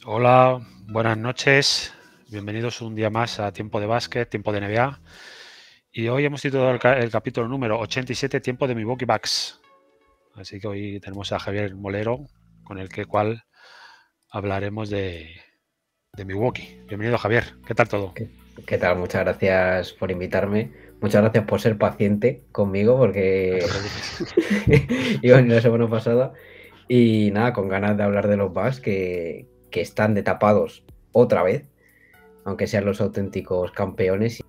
Hola, buenas noches. Bienvenidos un día más a Tiempo de Básquet, Tiempo de NBA. Y hoy hemos titulado el capítulo número 87, Tiempo de Milwaukee Bucks. Así que hoy tenemos a Javier Molero, con el cual hablaremos de Milwaukee. Bienvenido, Javier. ¿Qué tal todo? ¿Qué tal? Muchas gracias por invitarme. Muchas gracias por ser paciente conmigo porque No te preocupes. iba a venir la semana pasada. Y nada, con ganas de hablar de los Bucks que están de tapados otra vez, aunque sean los auténticos campeones.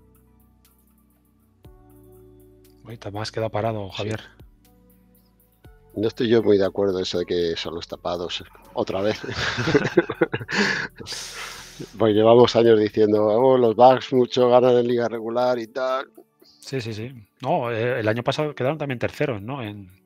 Ahorita más queda parado, Javier. Sí. No estoy yo muy de acuerdo eso de que son los tapados otra vez. Pues llevamos años diciendo, los Bucks mucho ganan en liga regular y tal. Sí, sí, sí. No, el año pasado quedaron también terceros, ¿no?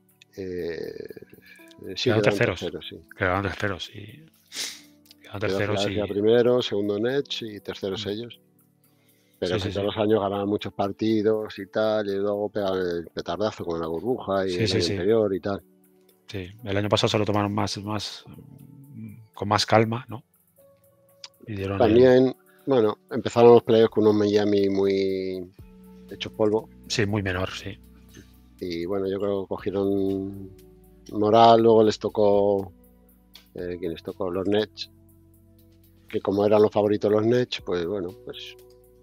Sí, Quedaron quedaron terceros. terceros, sí. Quedaron terceros, sí. Quedaron Quedó terceros Filadelfia y... primero, segundo Nets y terceros ellos. Pero Sí, que sí, todos sí. los años ganaban muchos partidos y tal, y luego pegaban el petardazo con la burbuja y Sí, el sí, año sí. anterior y tal. Sí, el año pasado se lo tomaron con más calma, ¿no? Y dieron También, bueno, empezaron los playoffs con unos Miami muy hechos polvo. Sí, muy menor, sí. Y bueno, yo creo que cogieron moral, luego les tocó, ¿quién les tocó? Los Nets, que como eran los favoritos los Nets, pues bueno, pues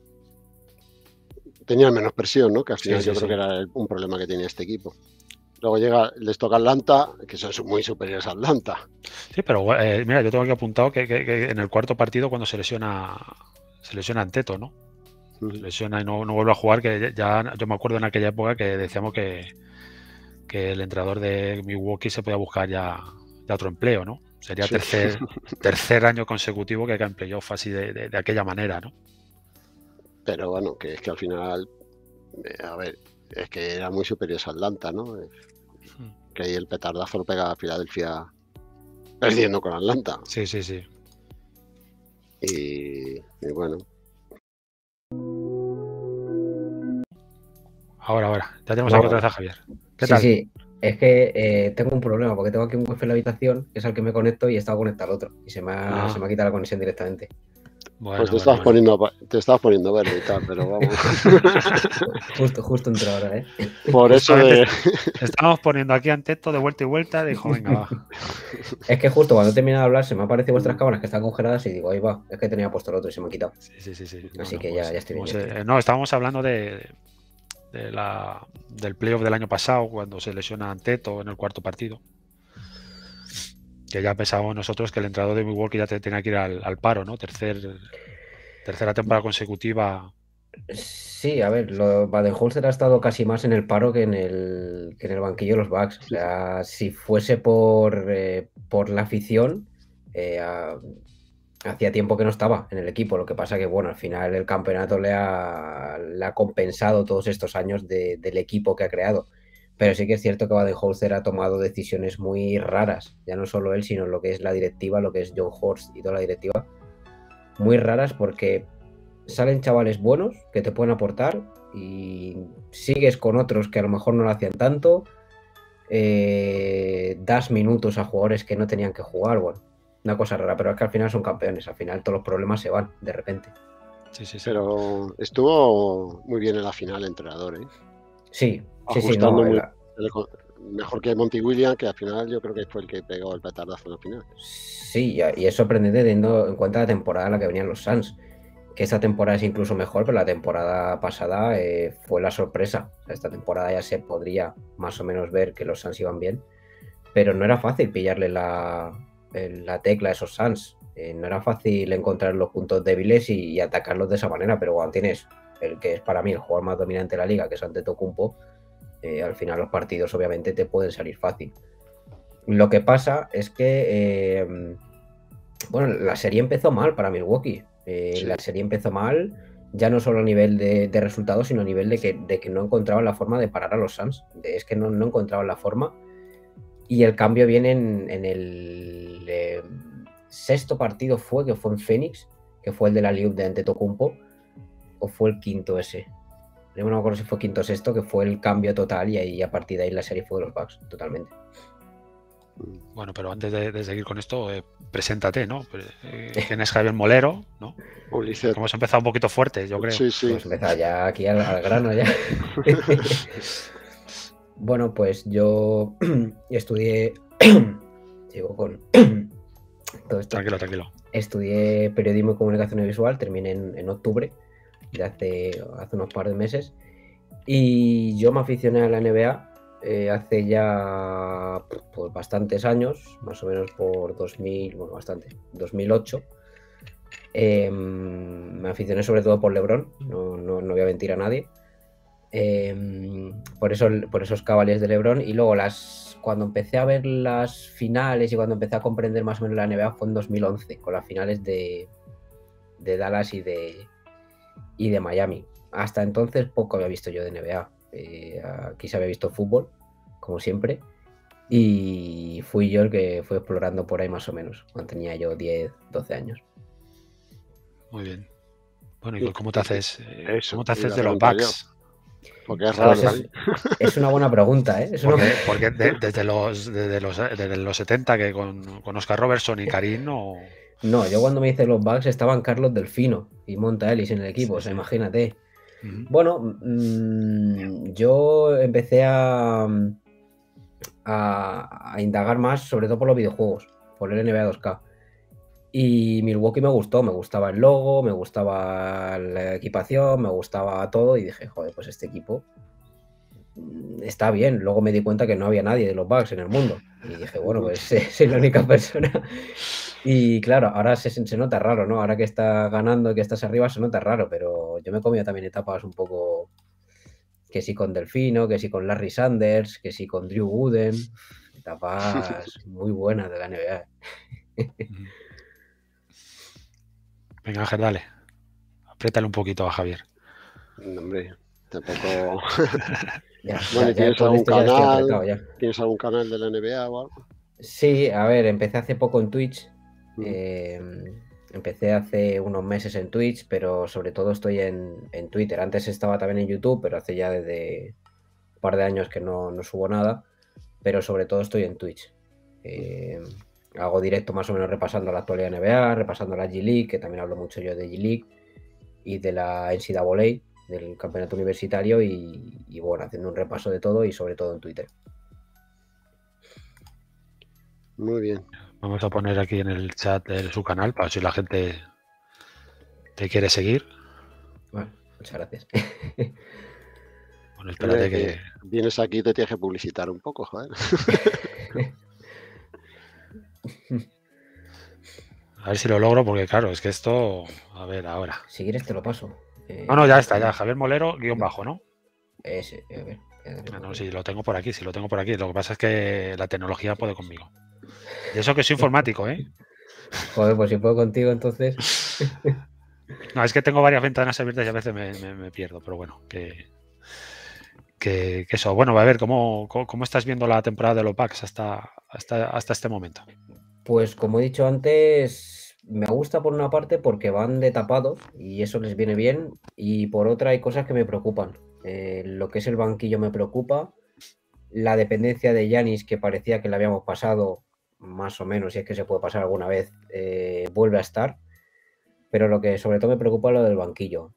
tenían menos presión, ¿no? Que al final Sí, yo sí, creo sí. que era un problema que tenía este equipo. Luego les toca Atlanta, que son muy superiores a Atlanta. Sí, pero mira, yo tengo aquí apuntado que en el cuarto partido cuando se lesiona Anteto, ¿no? Se lesiona y no vuelve a jugar, que ya yo me acuerdo en aquella época que decíamos que el entrenador de Milwaukee se podía buscar ya otro empleo, ¿no? Sería Sí. tercer año consecutivo que cae en playoff así de aquella manera, ¿no? Pero bueno, que es que al final, a ver, es que era muy superior a Atlanta, ¿no? Que ahí el petardazo lo pega a Filadelfia perdiendo con Atlanta. Sí, sí, sí. Y bueno. Ahora. Ya tenemos aquí otra vez a Javier. ¿Qué tal? Sí, es que tengo un problema porque tengo aquí un wifi en la habitación, que es al que me conecto y he estado conectado al otro. Y se me ha quitado la conexión directamente. Bueno, pues te estabas poniendo verde y tal, pero vamos. Justo entró ahora, ¿eh? Por eso de... Estábamos poniendo aquí Anteto de vuelta y vuelta, dijo, venga, va. Es que justo cuando he terminado de hablar se me han aparecido vuestras cámaras que están congeladas y digo, ahí va, es que tenía puesto el otro y se me han quitado. Sí. Así Bueno, que pues, ya estoy bien. no, estábamos hablando del playoff del año pasado, cuando se lesiona Anteto en el cuarto partido. Que ya pensábamos nosotros que el entrenador de Milwaukee ya tenía que ir al paro, ¿no? Tercera temporada consecutiva. Sí, a ver, Baden-Holzer ha estado casi más en el paro que en el banquillo de los Bucks. O sea, si fuese por la afición, hacía tiempo que no estaba en el equipo. Lo que pasa que, bueno, al final el campeonato le ha compensado todos estos años del equipo que ha creado. Pero sí que es cierto que Baden-Holzer ha tomado decisiones muy raras. Ya no solo él, sino lo que es la directiva, lo que es John Horst y toda la directiva. Muy raras porque salen chavales buenos que te pueden aportar y sigues con otros que a lo mejor no lo hacían tanto, das minutos a jugadores que no tenían que jugar, bueno, una cosa rara, pero es que al final son campeones, al final todos los problemas se van de repente. Sí. Pero estuvo muy bien en la final el entrenador, ¿eh? Sí, Ajustando no, mejor que Monty Williams, que al final yo creo que fue el que pegó el petardazo en la final. sí, y es sorprendente teniendo en cuenta la temporada en la que venían los Suns. Que esta temporada es incluso mejor, pero la temporada pasada fue la sorpresa. O sea, esta temporada ya se podría más o menos ver que los Suns iban bien, pero no era fácil pillarle la tecla a esos Suns. No era fácil encontrar los puntos débiles y atacarlos de esa manera, pero cuando tienes el que es para mí el jugador más dominante de la liga, que es Antetokounmpo, al final los partidos obviamente te pueden salir fácil. Lo que pasa es que, bueno, la serie empezó mal para Milwaukee. Sí. La serie empezó mal, ya no solo a nivel de resultados, sino a nivel de que no encontraban la forma de parar a los Suns. Es que no encontraban la forma. Y el cambio viene en el sexto partido que fue en Phoenix, que fue el de la Liga de Antetokounmpo, o fue el quinto ese. No me acuerdo si fue quinto o sexto, que fue el cambio total y ahí a partir de ahí la serie fue de los Bucks, totalmente. Bueno, pero antes de seguir con esto, preséntate, ¿no? ¿Quién es Javier Molero? ¿No? Ulises. Hemos empezado un poquito fuerte, yo creo. Sí, sí. Vamos a empezar ya aquí al grano ya. Bueno, pues yo estudié... Sigo con todo esto. Tranquilo. Estudié periodismo y comunicación visual, terminé en octubre de hace unos par de meses. Y yo me aficioné a la NBA hace ya pues, bastantes años, más o menos por 2008. Me aficioné sobre todo por LeBron, no voy a mentir a nadie. Por esos Cavaliers de LeBron. Y luego cuando empecé a ver las finales y cuando empecé a comprender más o menos la NBA fue en 2011, con las finales de Dallas y de Miami. Hasta entonces poco había visto yo de NBA. Aquí se había visto fútbol, como siempre, y fui yo el que fue explorando por ahí más o menos, cuando tenía yo 10, 12 años. Muy bien. Bueno, ¿y cómo te haces, Eso, de los Bucks? Porque es raro. Pues es una buena pregunta, ¿eh? Porque desde los 70 que con Oscar Robertson y Karim no... No, yo cuando me hice los Bucks estaban Carlos Delfino y Monta Ellis en el equipo, o sea, imagínate. Bueno, yo empecé a indagar más, sobre todo por los videojuegos, por el NBA 2K. Y Milwaukee me gustaba el logo, me gustaba la equipación, me gustaba todo y dije, joder, pues este equipo está bien. Luego me di cuenta que no había nadie de los Bucks en el mundo y dije, bueno, pues soy la única persona. Y claro, ahora se nota raro, ¿no? Ahora que está ganando, que estás arriba, se nota raro, pero yo me he comido también etapas un poco, que sí con Delfino, que sí con Larry Sanders, que sí con Drew Gooden, etapas muy buenas de la NBA. Venga, Ángel, dale. Apriétale un poquito a Javier. Hombre, tampoco... Bueno, ¿tienes algún canal? ¿Tienes algún canal de la NBA o algo? Sí, a ver, empecé hace poco en Twitch. Empecé hace unos meses en Twitch, pero sobre todo estoy en Twitter. Antes estaba también en YouTube, pero hace ya desde un par de años que no subo nada. Pero sobre todo estoy en Twitch. Hago directo más o menos repasando la actualidad NBA, repasando la G-League, que también hablo mucho yo de G-League, y de la NCAA, del campeonato universitario, y bueno, haciendo un repaso de todo y sobre todo en Twitter. Muy bien. Vamos a poner aquí en el chat su canal para si la gente te quiere seguir. Bueno, muchas gracias. Bueno, espérate que... Vienes aquí y te tienes que publicitar un poco, joder. A ver si lo logro, porque claro, es que esto... A ver, ahora. Si quieres te lo paso. No, ya está, ya. Javier Molero, _, ¿no? Ese, a ver. No, sí, lo tengo por aquí, Lo que pasa es que la tecnología puede conmigo. Y eso que soy informático, ¿eh? Joder, pues si puedo contigo, entonces... No, es que tengo varias ventanas abiertas y a veces me pierdo, pero bueno, que eso. Bueno, a ver, ¿cómo estás viendo la temporada de los Bucks hasta este momento? Pues como he dicho antes, me gusta por una parte porque van de tapados y eso les viene bien, y por otra hay cosas que me preocupan. Lo que es el banquillo me preocupa, la dependencia de Giannis, que parecía que le habíamos pasado, más o menos, si es que se puede pasar alguna vez, vuelve a estar, pero lo que sobre todo me preocupa es lo del banquillo.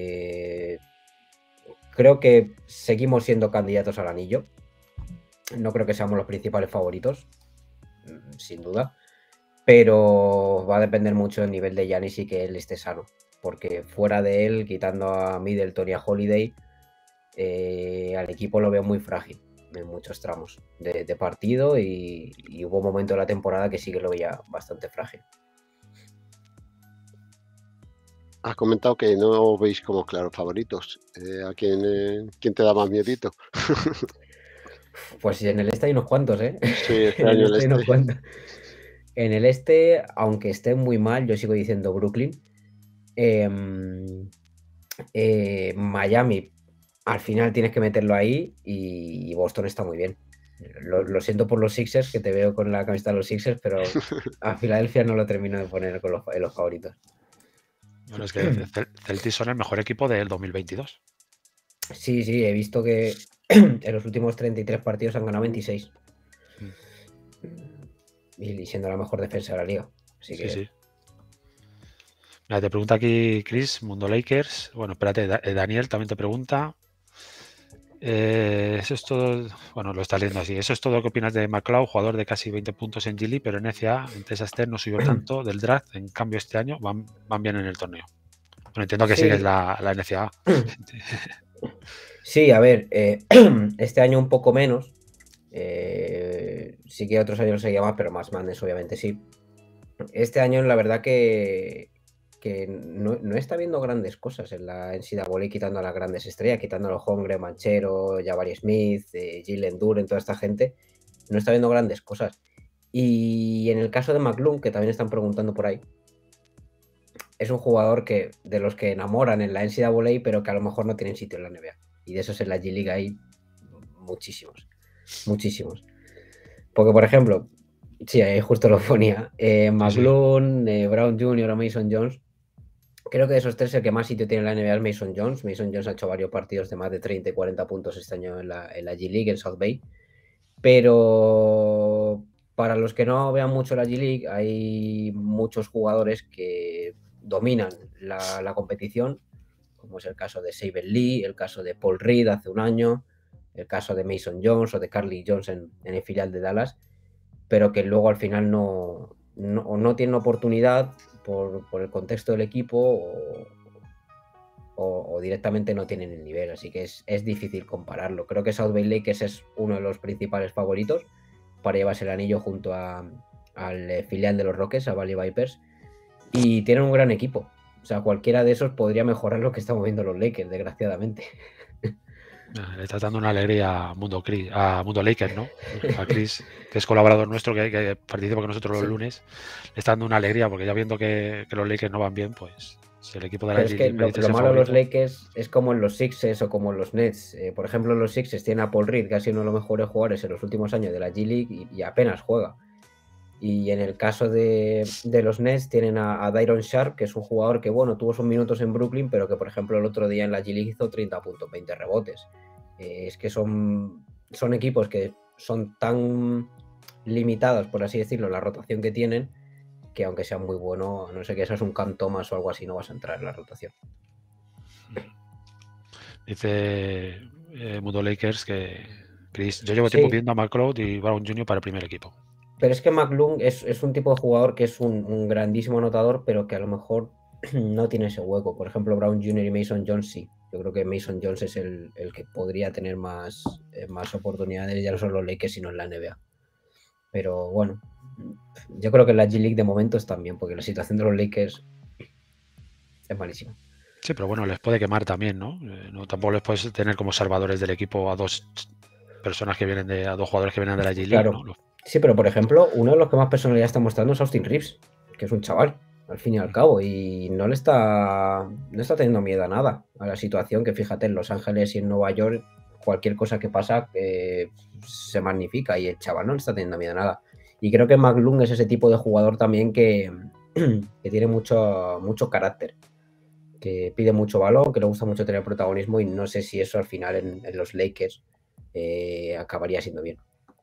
Creo que seguimos siendo candidatos al anillo, no creo que seamos los principales favoritos, sin duda, pero va a depender mucho del nivel de Giannis y que él esté sano, porque fuera de él, quitando a Middleton y a Holiday, al equipo lo veo muy frágil en muchos tramos de partido, y hubo un momento de la temporada que sí que lo veía bastante frágil. Has comentado que no os veis como claros favoritos. ¿A quién te da más miedito? Pues en el este hay unos cuantos, ¿eh? Sí, este año el este. En el este, aunque esté muy mal, yo sigo diciendo Brooklyn. Miami, al final tienes que meterlo ahí, y Boston está muy bien. Lo siento por los Sixers, que te veo con la camiseta de los Sixers, pero a Filadelfia no lo termino de poner en los favoritos. Bueno, es que Celtics son el mejor equipo del 2022. Sí, he visto que en los últimos 33 partidos han ganado 26. y siendo la mejor defensa de la liga. Así que... Sí. Mira, te pregunta aquí Chris, Mundo Lakers. Bueno, espérate, Daniel también te pregunta. Eso es todo. Bueno, lo estás leyendo así. Eso es todo lo que opinas de McLeod, jugador de casi 20 puntos en G-League, pero en NCAA, en Texas Tech no subió tanto del draft. En cambio, este año van bien en el torneo. Bueno, entiendo que sigues la NCAA. Sí, a ver, este año un poco menos. Sí que otros años se llama, pero más Madness obviamente sí. Este año la verdad que no está viendo grandes cosas en la NCAA, quitando a las grandes estrellas, quitando a los Holmgren, Manchero, Jabari Smith, Jalen Duren, toda esta gente. No está viendo grandes cosas. Y en el caso de McClung, que también están preguntando por ahí, es un jugador de los que enamoran en la NCAA, pero que a lo mejor no tienen sitio en la NBA. Y de esos en la G-League hay muchísimos. Porque, por ejemplo, sí, ahí justo lo ponía, McClung, Brown Jr. o Mason Jones. Creo que de esos tres el que más sitio tiene en la NBA es Mason Jones. Mason Jones ha hecho varios partidos de más de 30 y 40 puntos este año en la G-League, en South Bay. Pero para los que no vean mucho la G-League, hay muchos jugadores que dominan la competición, como es el caso de Saben Lee, el caso de Paul Reed hace un año, el caso de Mason Jones o de Carly Jones en el filial de Dallas, pero que luego al final no tienen oportunidad por el contexto del equipo o directamente no tienen el nivel, así que es difícil compararlo. Creo que South Bay Lakers es uno de los principales favoritos para llevarse el anillo junto al filial de los Rockets, a Valley Vipers, y tienen un gran equipo. O sea, cualquiera de esos podría mejorar lo que estamos viendo los Lakers, desgraciadamente. Le está dando una alegría a Mundo Lakers, ¿no? A Chris, que es colaborador nuestro, que participa con nosotros los lunes. Le está dando una alegría porque ya viendo que los Lakers no van bien, pues si el equipo de la Pero es que lo malo de los Lakers es como en los Sixers o como en los Nets. Por ejemplo, los Sixers tienen a Paul Reed, que ha sido uno de los mejores jugadores en los últimos años de la G-League y apenas juega. Y en el caso de los Nets tienen a Dayron Sharp, que es un jugador que, bueno, tuvo sus minutos en Brooklyn, pero que, por ejemplo, el otro día en la G-League hizo 30 puntos, 20 rebotes. Es que son equipos que son tan limitados, por así decirlo, la rotación que tienen, que aunque sea muy bueno, no sé que seas un Cam Thomas o algo así, no vas a entrar en la rotación. Dice Mundo Lakers que Chris, yo llevo tiempo viendo a McLeod y Brown Jr. para el primer equipo. Pero es que McClung es un tipo de jugador que es un grandísimo anotador, pero que a lo mejor no tiene ese hueco. Por ejemplo, Brown Jr. y Mason Jones sí. Yo creo que Mason Jones es el que podría tener más oportunidades, ya no solo los Lakers, sino en la NBA. Pero bueno, yo creo que en la G-League de momento están bien, porque la situación de los Lakers es malísima. Sí, pero bueno, les puede quemar también, ¿no? Tampoco les puedes tener como salvadores del equipo a dos personas que vienen a dos jugadores que vienen de la G-League, claro. ¿No? Sí, pero por ejemplo, uno de los que más personalidad está mostrando es Austin Reeves, que es un chaval, al fin y al cabo, y no está teniendo miedo a nada, a la situación que, fíjate, en Los Ángeles y en Nueva York, cualquier cosa que pasa se magnifica y el chaval no le está teniendo miedo a nada. Y creo que McClung es ese tipo de jugador también que tiene mucho carácter, que pide mucho balón, que le gusta mucho tener protagonismo, y no sé si eso al final en los Lakers acabaría siendo bien.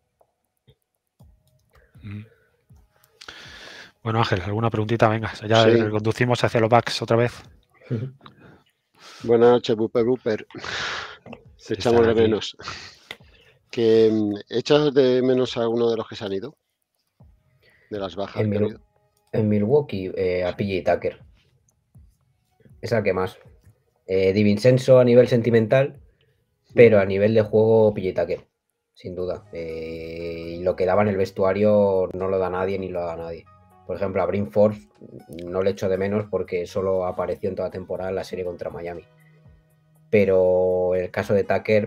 Bueno, Ángel, ¿alguna preguntita? Venga, ya conducimos hacia los Bucks otra vez. Buenas noches, Buper. Te echamos de menos. ¿Que echas de menos a uno de los que se han ido? De las bajas. En Milwaukee, a PJ Tucker. Es el que más. Di Vincenzo a nivel sentimental, pero a nivel de juego, PJ Tucker, sin duda. Y lo que daba en el vestuario no lo da nadie ni lo da nadie. Por ejemplo, a Bryn Forbes no le echo de menos porque solo apareció en toda temporada en la serie contra Miami. Pero el caso de Tucker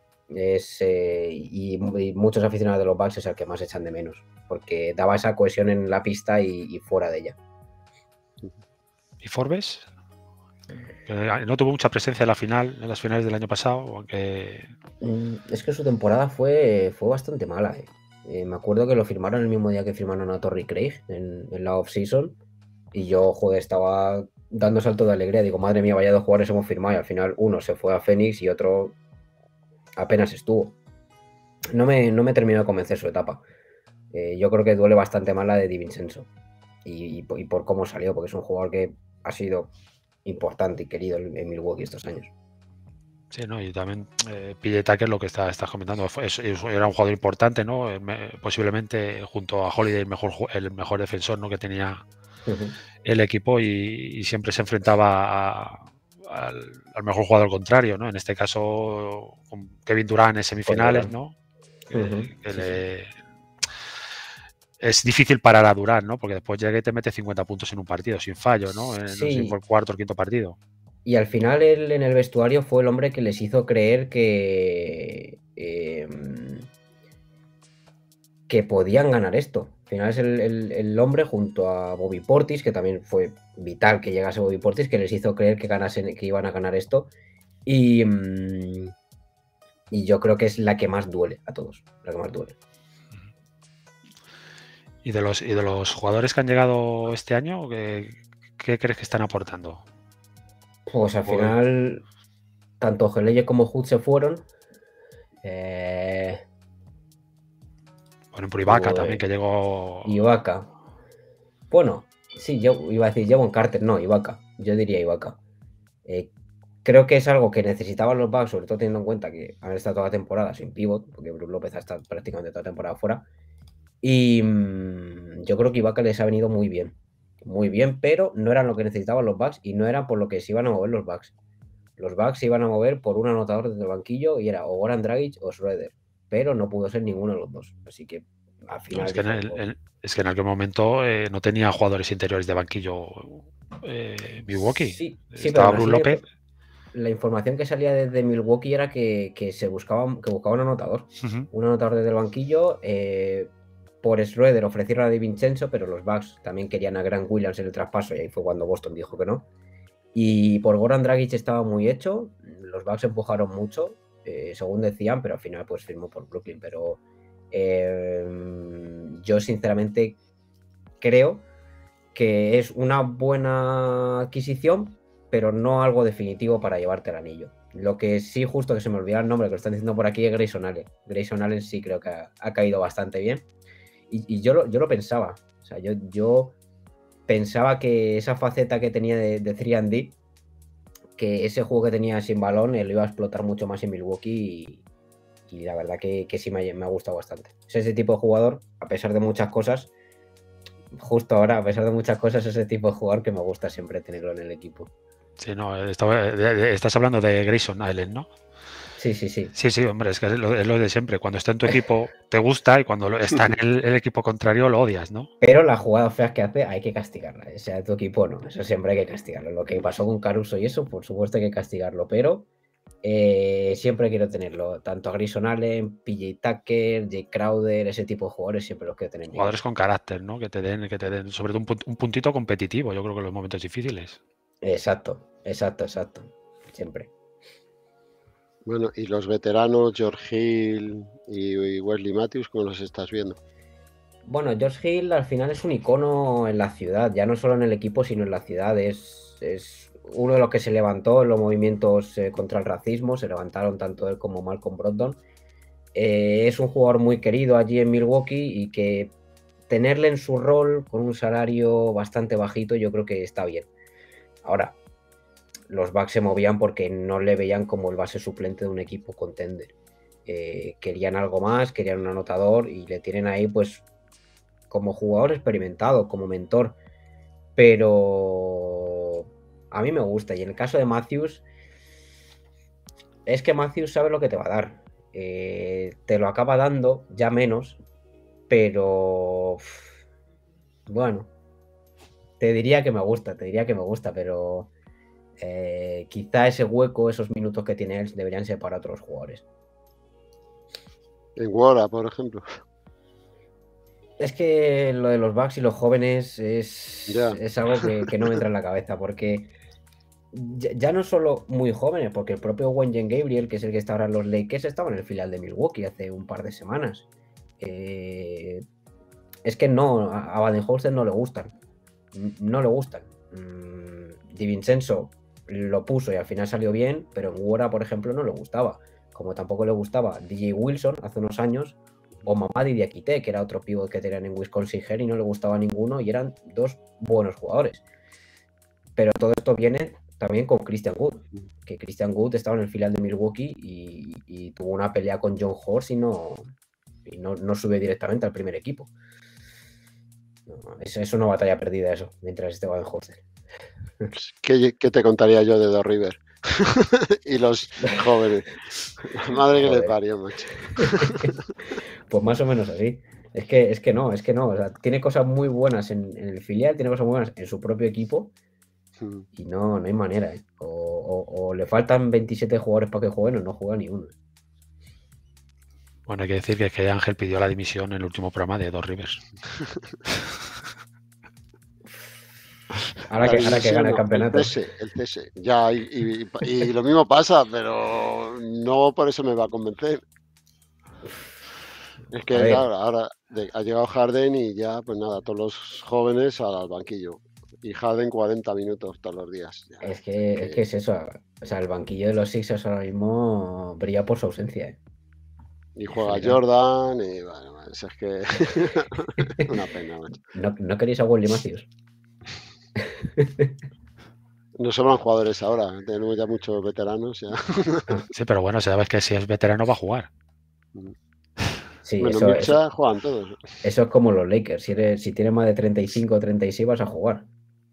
y muchos aficionados de los Bucks es el que más echan de menos, porque daba esa cohesión en la pista y fuera de ella. ¿Y Forbes? No tuvo mucha presencia en las finales del año pasado, aunque... Es que su temporada fue bastante mala. Me acuerdo que lo firmaron el mismo día que firmaron a Torrey Craig en la off-season, y yo, estaba dando salto de alegría. Digo, madre mía, vaya dos jugadores hemos firmado, y al final uno se fue a Phoenix y otro apenas estuvo. No me terminó de convencer su etapa. Yo creo que duele bastante más la de DiVincenzo y por cómo salió, porque es un jugador que ha sido importante y querido en Milwaukee estos años. Sí, ¿no? Y también PJ Tucker, lo que estás comentando, era un jugador importante, ¿no? Posiblemente junto a Holiday el mejor defensor, ¿no? que tenía el equipo y siempre se enfrentaba al mejor jugador contrario, ¿no? En este caso, con Kevin Durant en semifinales, ¿no? Es difícil parar a Durant, ¿no? Porque después llega y te mete 50 puntos en un partido, sin fallo, ¿no? No sé si fue el cuarto o quinto partido. Y al final él en el vestuario fue el hombre que les hizo creer que podían ganar esto. Al final es el hombre junto a Bobby Portis, que también fue vital que llegase Bobby Portis, que les hizo creer que iban a ganar esto. Y yo creo que es la que más duele a todos, la que más duele. ¿Y de los jugadores que han llegado este año, qué crees que están aportando? Pues al final, tanto Geleye como Hood se fueron. Bueno, por Ibaka también, que llegó. Ibaka. Bueno, sí, yo iba a decir Jevon Carter, no, Ibaka. Yo diría Ibaka. Creo que es algo que necesitaban los Bucks, sobre todo teniendo en cuenta que han estado toda la temporada sin pivot, porque Brook López ha estado prácticamente toda la temporada fuera. Y yo creo que Ibaka les ha venido muy bien, pero no eran lo que necesitaban los Bucks y no era por lo que se iban a mover los Bucks. Los Bucks se iban a mover por un anotador desde el banquillo y era o Goran Dragic o Schroeder, pero no pudo ser ninguno de los dos. Así que al final. Es que en aquel momento no tenía jugadores interiores de banquillo Milwaukee. Sí, estaba Brook López. La información que salía desde Milwaukee era que buscaban un anotador. Un anotador desde el banquillo. Por Schroeder ofrecieron a DiVincenzo, pero los Bucks también querían a Grant Williams en el traspaso y ahí fue cuando Boston dijo que no. Y por Goran Dragic estaba muy hecho. Los Bucks empujaron mucho, según decían, pero al final pues firmó por Brooklyn. Pero yo sinceramente creo que es una buena adquisición, pero no algo definitivo para llevarte el anillo. Lo que sí, justo que se me olvida el nombre, que lo están diciendo por aquí, es Grayson Allen. Grayson Allen sí creo que ha caído bastante bien. Y yo lo pensaba. O sea, yo pensaba que esa faceta que tenía de 3&D, que ese juego que tenía sin balón, lo iba a explotar mucho más en Milwaukee y la verdad que sí me ha gustado bastante. Es ese tipo de jugador, a pesar de muchas cosas, justo ahora, a pesar de muchas cosas, es ese tipo de jugador que me gusta siempre tenerlo en el equipo. Sí, no, estás hablando de Grayson Allen, ¿no? Sí. Sí, hombre, es que es lo de siempre. Cuando está en tu equipo te gusta y cuando está en el equipo contrario lo odias, ¿no? Pero las jugadas feas que hace hay que castigarla. O sea, tu equipo no, eso siempre hay que castigarlo. Lo que pasó con Caruso y eso, por supuesto hay que castigarlo, pero siempre quiero tenerlo. Tanto a Grayson Allen, PJ Tucker, Jay Crowder, ese tipo de jugadores siempre los quiero tener. Jugadores con carácter, ¿no? Que te den sobre todo un puntito competitivo, yo creo que en los momentos difíciles. Exacto. Siempre. Bueno, y los veteranos, George Hill y Wesley Matthews, ¿cómo los estás viendo? Bueno, George Hill al final es un icono en la ciudad, ya no solo en el equipo, sino en la ciudad. Es uno de los que se levantó en los movimientos contra el racismo, se levantaron tanto él como Malcolm Brogdon. Es un jugador muy querido allí en Milwaukee y que tenerle en su rol con un salario bastante bajito yo creo que está bien. Ahora, los Bucks se movían porque no le veían como el base suplente de un equipo contender. Querían algo más, querían un anotador y le tienen ahí pues como jugador experimentado, como mentor. Pero a mí me gusta. Y en el caso de Matthews, es que Matthews sabe lo que te va a dar. Te lo acaba dando, ya menos, pero bueno, te diría que me gusta, pero quizá ese hueco, esos minutos que tiene él deberían ser para otros jugadores. En Wora, por ejemplo. Es que lo de los Bucks y los jóvenes es algo que no me entra en la cabeza, porque ya no solo muy jóvenes, porque el propio Wenyen Gabriel, que es el que está ahora en los Lakers, estaba en el filial de Milwaukee hace un par de semanas. Es que no, a Baden-Holzer no le gustan. DiVincenzo lo puso y al final salió bien, pero en Wora, por ejemplo, no le gustaba. Como tampoco le gustaba DJ Wilson hace unos años o Mamadi Diakité, que era otro pívot que tenían en Wisconsin Gel y no le gustaba a ninguno y eran dos buenos jugadores. Pero todo esto viene también con Christian Wood, que Christian Wood estaba en el filial de Milwaukee y tuvo una pelea con John Horst y no sube directamente al primer equipo. No, es una batalla perdida eso, mientras esté en Hostel. ¿Qué te contaría yo de Doc Rivers? Y los jóvenes. Madre que le parió, macho. Pues más o menos así. Es que no. O sea, tiene cosas muy buenas en el filial, tiene cosas muy buenas en su propio equipo y no hay manera. O le faltan 27 jugadores para que jueguen o no juega ni uno. Bueno, hay que decir que Ángel pidió la dimisión en el último programa de Doc Rivers. Ahora que gana el campeonato. El CS. Ya, y lo mismo pasa, pero no por eso me va a convencer. Es que claro, ahora ha llegado Harden y ya, pues nada, todos los jóvenes al banquillo. Y Harden 40 minutos todos los días. Ya, es que es eso. O sea, el banquillo de los Sixers ahora mismo brilla por su ausencia. Y juega Jordan y bueno, es que una pena, macho. ¿No queréis a Wesley Matthews? No sobran jugadores ahora, tenemos ya muchos veteranos. Ya. Sí, pero bueno, sabes que si es veterano va a jugar. Sí, bueno, eso juegan todos. Eso es como los Lakers. Si tienes más de 35 o 36 vas a jugar.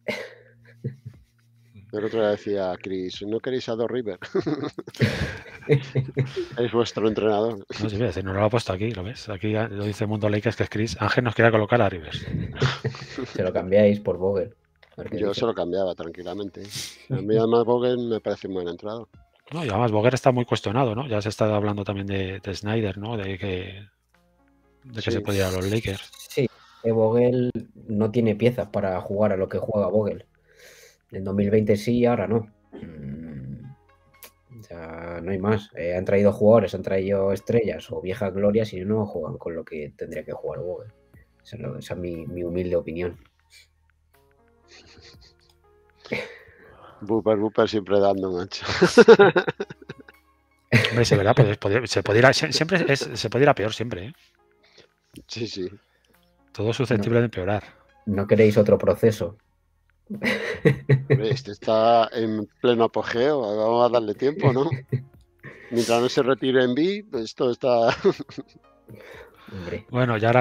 El otro día decía Chris, ¿no queréis a Doc Rivers? Es vuestro entrenador. No, sí, no lo ha puesto aquí, ¿lo ves? Aquí lo dice Mundo Lakers, que es Chris. Ángel nos quería colocar a Rivers. Se lo cambiáis por Vogel. Yo se lo cambiaba tranquilamente. A mí además Vogel me parece un buen entrenador. No, y además Vogel está muy cuestionado, ¿no? Ya se está hablando también de Snyder, ¿no? De que se puede ir a los Lakers. Sí, Vogel no tiene piezas para jugar a lo que juega Vogel. En 2020 sí, ahora no. O sea, no hay más. Han traído jugadores, han traído estrellas o viejas glorias y no juegan con lo que tendría que jugar Vogel. Esa es mi humilde opinión. Booper siempre dando, macho. Hombre, se verá, se puede ir a, siempre se puede ir a peor siempre, ¿eh? Sí. Todo susceptible de empeorar. ¿No queréis otro proceso? Este está en pleno apogeo, vamos a darle tiempo, ¿no? Mientras no se retire en B, pues esto está... Hombre. Bueno, y ahora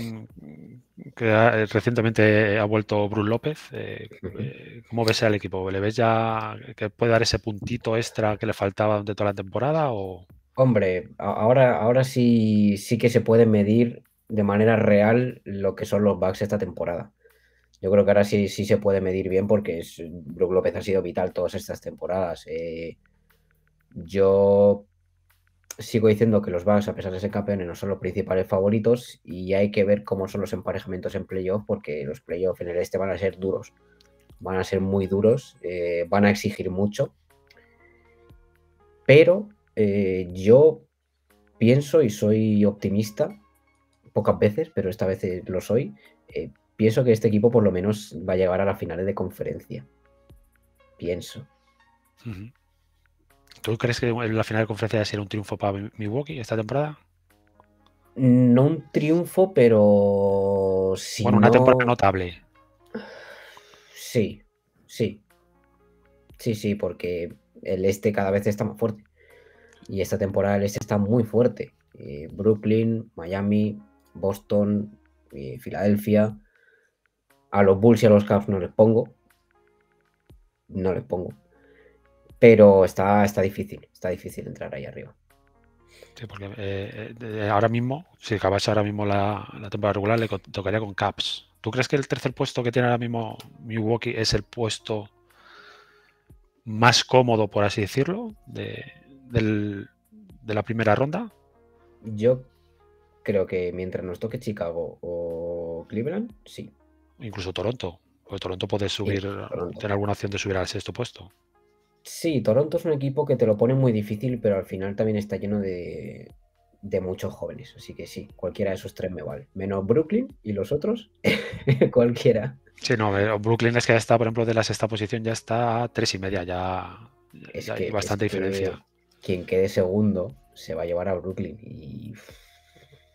que recientemente ha vuelto Bruce López, ¿cómo ves al equipo? ¿Le ves ya que puede dar ese puntito extra que le faltaba durante toda la temporada? O... Hombre, ahora sí que se puede medir de manera real lo que son los Bucks esta temporada. Yo creo que ahora sí se puede medir bien porque Brook López ha sido vital todas estas temporadas. Yo sigo diciendo que los Bucks, a pesar de ser campeones, no son los principales favoritos y hay que ver cómo son los emparejamientos en playoff porque los playoffs en el este van a ser duros. Van a ser muy duros, van a exigir mucho. Pero yo pienso y soy optimista, pocas veces, pero esta vez lo soy. Pienso que este equipo por lo menos va a llegar a las finales de conferencia. Pienso. ¿Tú crees que la final de conferencia va a ser un triunfo para Milwaukee esta temporada? No un triunfo, pero si bueno, una temporada notable. Sí, porque el este cada vez está más fuerte. Y esta temporada el este está muy fuerte. Brooklyn, Miami, Boston, Filadelfia. A los Bulls y a los Cavs no les pongo. Pero está difícil entrar ahí arriba. Sí, porque ahora mismo, si acabase ahora mismo la temporada regular, le tocaría con Cavs. ¿Tú crees que el tercer puesto que tiene ahora mismo Milwaukee es el puesto más cómodo, por así decirlo, de la primera ronda? Yo creo que mientras nos toque Chicago o Cleveland, sí. Incluso Toronto. Porque Toronto puede subir, tener alguna opción de subir al sexto puesto. Sí, Toronto es un equipo que te lo pone muy difícil, pero al final también está lleno de muchos jóvenes. Así que sí, cualquiera de esos tres me vale. Menos Brooklyn y los otros, cualquiera. Sí, no, Brooklyn es que ya está, por ejemplo, de la sexta posición ya está a 3,5, ya hay bastante diferencia. Quien quede segundo se va a llevar a Brooklyn y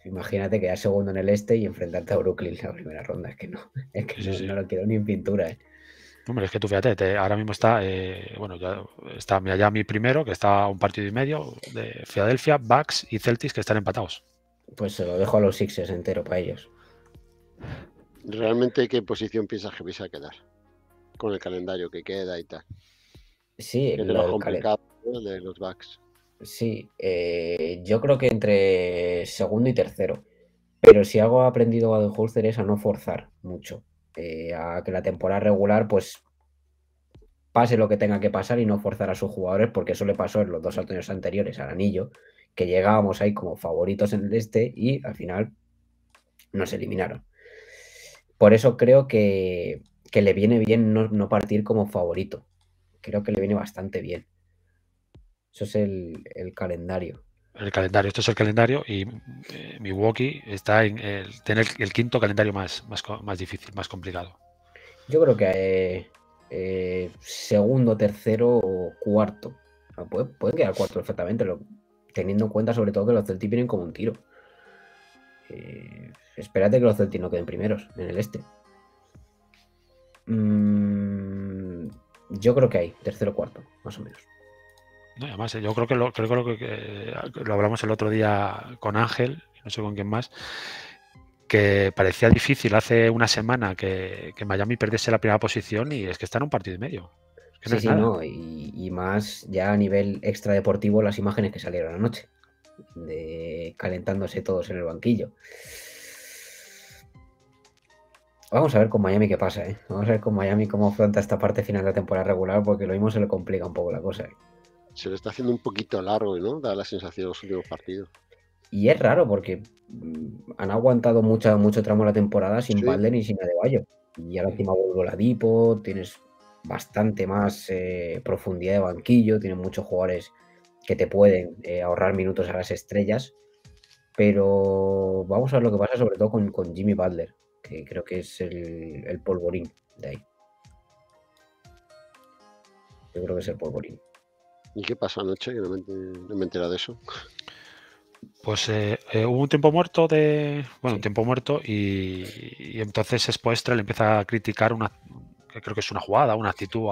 imagínate quedar segundo en el este y enfrentarte a Brooklyn en la primera ronda. Es que no, no lo quiero ni en pintura. Hombre, es que tú fíjate, ahora mismo está, bueno, ya está Miami primero, que está a un partido y medio, de Filadelfia, Bucks y Celtics, que están empatados. Pues se lo dejo a los Sixers entero para ellos. ¿Realmente qué posición piensas que vais a quedar? Con el calendario que queda y tal. Sí, que es de los complicados, ¿no? De los Bucks. Sí, yo creo que entre segundo y tercero. Pero si algo ha aprendido Baden-Holzer es a no forzar mucho. A que la temporada regular, pues, pase lo que tenga que pasar y no forzar a sus jugadores, porque eso le pasó en los 2 años anteriores al anillo, que llegábamos ahí como favoritos en el este y al final nos eliminaron. Por eso creo que le viene bien no partir como favorito. Creo que le viene bastante bien. Eso es el calendario. El calendario, esto es el calendario y Milwaukee está en tiene el quinto calendario más difícil, más complicado. Yo creo que segundo, tercero o cuarto. Pueden quedar cuarto perfectamente, teniendo en cuenta sobre todo que los Celtics vienen como un tiro. Espérate que los Celtics no queden primeros en el este. Yo creo que hay tercero o cuarto, más o menos. No, además, yo creo que lo hablamos el otro día con Ángel, no sé con quién más, que parecía difícil hace una semana que Miami perdiese la primera posición y es que está en un partido y medio. Es que no es nada. No, y más ya a nivel extradeportivo las imágenes que salieron anoche, de calentándose todos en el banquillo. Vamos a ver con Miami qué pasa, ¿eh? Vamos a ver con Miami cómo afronta esta parte final de la temporada regular, porque lo mismo se le complica un poco la cosa, ¿eh? Se le está haciendo un poquito largo, ¿no? Da la sensación de los últimos partidos. Y es raro porque han aguantado mucho tramo de la temporada sin Butler ni sin Adebayo. Y ahora encima vuelve Oladipo, tienes bastante más profundidad de banquillo, tienes muchos jugadores que te pueden ahorrar minutos a las estrellas. Pero vamos a ver lo que pasa sobre todo con Jimmy Butler, que creo que es el polvorín de ahí. Yo creo que es el polvorín. ¿Y qué pasó anoche? Que no me he enterado de eso. Pues hubo un tiempo muerto un tiempo muerto y entonces Spoelstra le empieza a criticar que creo que es una jugada, una actitud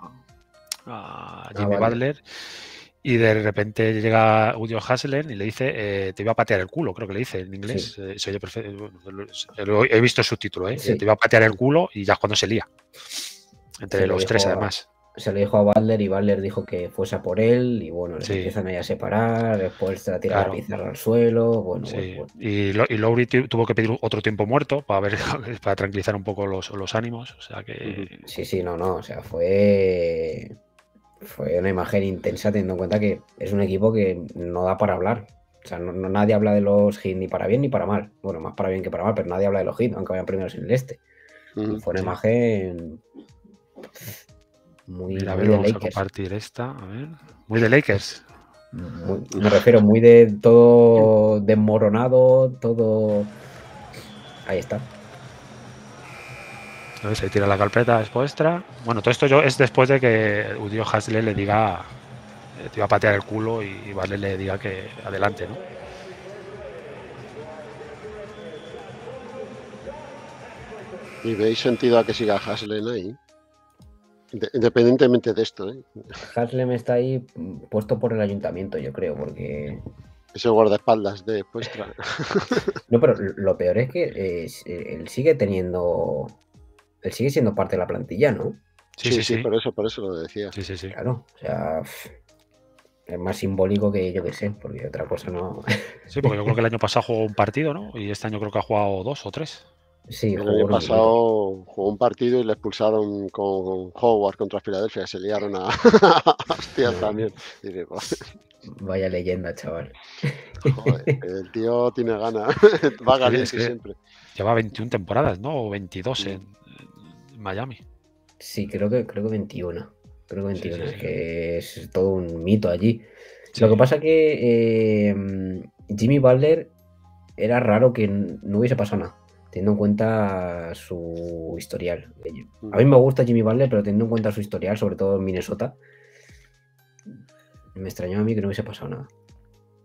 a Jimmy Butler y de repente llega Udio Haslem y le dice te iba a patear el culo, creo que le dice en inglés. Se oye perfecto. He visto el subtítulo, te iba a patear el culo y ya es cuando se lía. Entre los tres además. Se lo dijo a Butler y Butler dijo que fuese a por él y bueno, les empiezan ahí a separar, después se la tira la pizarra al suelo, bueno. Y Lowry tuvo que pedir otro tiempo muerto para tranquilizar un poco los ánimos, o sea que... Sí, no, o sea, fue una imagen intensa teniendo en cuenta que es un equipo que no da para hablar. O sea, nadie habla de los Heat ni para bien ni para mal. Bueno, más para bien que para mal, pero nadie habla de los Heat, aunque vayan primeros en el este. Fue una imagen... Muy Mira, de vamos Lakers. A compartir esta, a ver. Muy de Lakers. Me refiero muy de todo desmoronado, todo... Ahí está. A ver, se tira la carpeta Spoelstra. Bueno, todo esto es después de que Udio Haslem le diga te iba a patear el culo y Butler le diga que adelante, ¿no? ¿Y veis sentido a que siga Haslem ahí? Independientemente de esto, ¿eh? Haslem está ahí puesto por el ayuntamiento, yo creo, porque... Es el guardaespaldas de Spoelstra. No, pero lo peor es que él sigue teniendo... Él sigue siendo parte de la plantilla, ¿no? Sí, por eso lo decía. Sí. Claro, o sea... Es más simbólico que yo que sé, porque otra cosa no... Sí, porque yo creo que el año pasado jugó un partido, ¿no? Y este año creo que ha jugado 2 o 3. Sí, el año pasado jugó un partido y le expulsaron con Howard contra Filadelfia. Se liaron a hostias también. Y digo, vaya leyenda, chaval. Joder, el tío tiene ganas. Va caliente siempre. Lleva 21 temporadas, ¿no? O 22 en Miami. Sí, creo que 21. Creo que 21, es que es todo un mito allí. Lo que pasa que Jimmy Butler era raro que no hubiese pasado nada, teniendo en cuenta su historial. A mí me gusta Jimmy Butler, pero teniendo en cuenta su historial, sobre todo en Minnesota, me extrañó a mí que no hubiese pasado nada.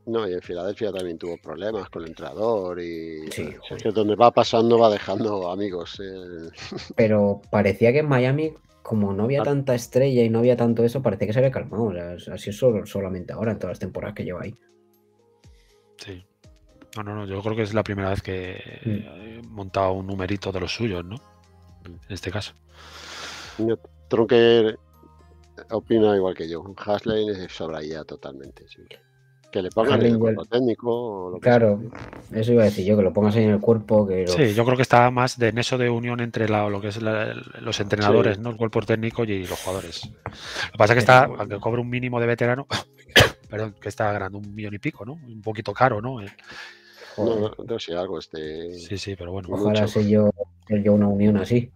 No, y en Filadelfia también tuvo problemas con el entrenador y Sí, es que donde va pasando va dejando amigos. Pero parecía que en Miami, como no había Ah, tanta estrella y no había tanto eso, parecía que se había calmado. O sea, así es solamente ahora, en todas las temporadas que lleva ahí. Sí. No, yo creo que es la primera vez que he montado un numerito de los suyos, ¿no? En este caso. Tronker opina igual que yo. Hasley sobraría totalmente, sí. Que le pongan en el Harlinger, cuerpo técnico o lo que claro, sea. eso iba a decir yo, que lo pongas ahí en el cuerpo, que Sí, yo creo que está más en eso de unión entre lo que es los entrenadores, Sí, ¿no? El cuerpo técnico y los jugadores. Lo que pasa es que eso está, seguro. aunque cobre un mínimo de veterano, perdón, que está ganando 1 millón y pico, ¿no? Un poquito caro, ¿no? Joder, no sé, algo Sí, pero bueno. ojalá mucho. ser yo una unión así.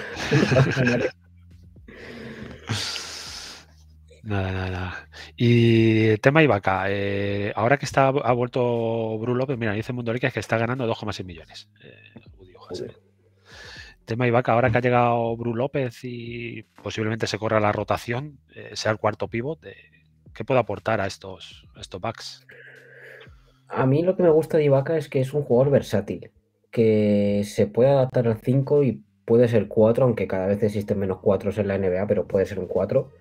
Nada. Y tema Ibaka, ahora que ha vuelto Bru López, mira, dice Mundorica que está ganando 2,6 millones. Joder. Tema Ibaka, ahora que ha llegado Bru López y posiblemente se corra la rotación, sea el cuarto pívot, ¿qué puede aportar a estos backs? A mí lo que me gusta de Ibaka es que es un jugador versátil, que se puede adaptar al 5 y puede ser 4, aunque cada vez existen menos 4 en la NBA, pero puede ser un 4.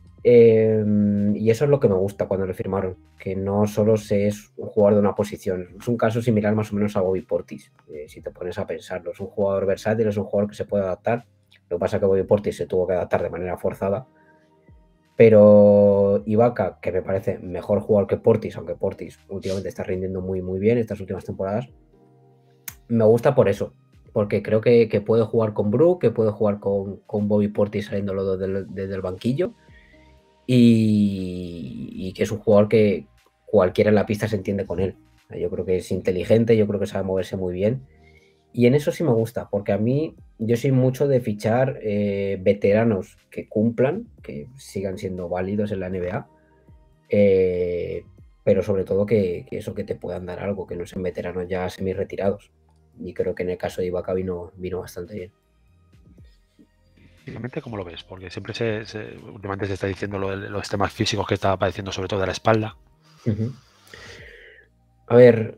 Y eso es lo que me gusta cuando lo firmaron, que no solo se es un jugador de una posición, es un caso similar más o menos a Bobby Portis, si te pones a pensarlo, es un jugador versátil, es un jugador que se puede adaptar, lo que pasa es que Bobby Portis se tuvo que adaptar de manera forzada, pero Ibaka, que me parece mejor jugador que Portis, aunque Portis últimamente está rindiendo muy bien estas últimas temporadas, me gusta por eso, porque creo que puede jugar con Brook, que puede jugar con Bobby Portis saliendo desde el banquillo, y que es un jugador que cualquiera en la pista se entiende con él. Yo creo que es inteligente, yo creo que sabe moverse muy bien. Y en eso sí me gusta, porque a mí yo soy mucho de fichar veteranos que cumplan, que sigan siendo válidos en la NBA, pero sobre todo que eso, que te puedan dar algo, que no sean veteranos ya semi-retirados. Y creo que en el caso de Ibaka vino bastante bien. Físicamente, ¿cómo lo ves? Porque siempre últimamente se está diciendo lo de los temas físicos que está padeciendo, sobre todo de la espalda. A ver,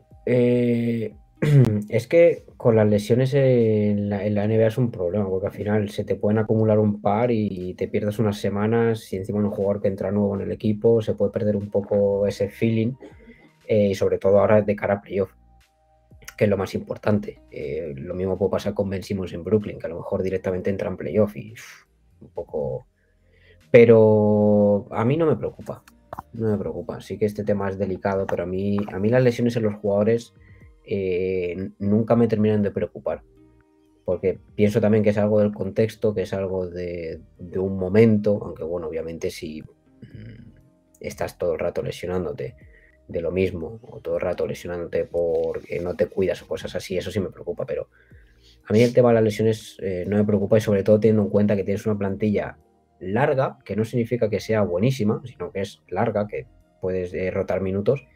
es que con las lesiones en la NBA es un problema, porque al final se te pueden acumular un par y te pierdes unas semanas y encima un jugador que entra nuevo en el equipo se puede perder un poco ese feeling y sobre todo ahora de cara a playoff, que es lo más importante. Lo mismo puede pasar con Ben Simmons en Brooklyn, que a lo mejor directamente entra en playoff y un poco... Pero a mí no me preocupa. No me preocupa. Sí que este tema es delicado, pero a mí las lesiones en los jugadores nunca me terminan de preocupar. Porque pienso también que es algo del contexto, que es algo de un momento, aunque bueno, obviamente si estás todo el rato lesionándote de lo mismo, o todo el rato lesionándote porque no te cuidas o cosas así, eso sí me preocupa, pero a mí el tema de las lesiones no me preocupa y sobre todo teniendo en cuenta que tienes una plantilla larga, que no significa que sea buenísima, sino que es larga, que puedes rotar minutos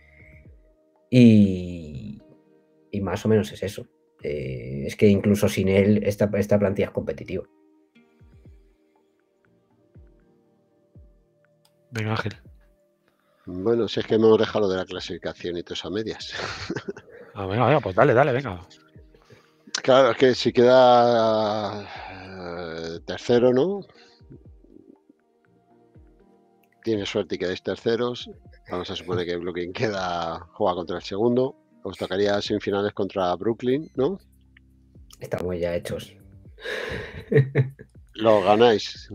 y más o menos es eso. Es que incluso sin él esta plantilla es competitiva. Venga, Ángel. Bueno, si es que hemos dejado de la clasificación y todo eso a medias. Venga, pues dale, venga. Claro, es que si queda tercero, ¿no? Tienes suerte y quedáis terceros. Vamos a suponer que Brooklyn juega contra el segundo. Os tocaría semifinales contra Brooklyn, ¿no? Estamos ya hechos. Lo ganáis.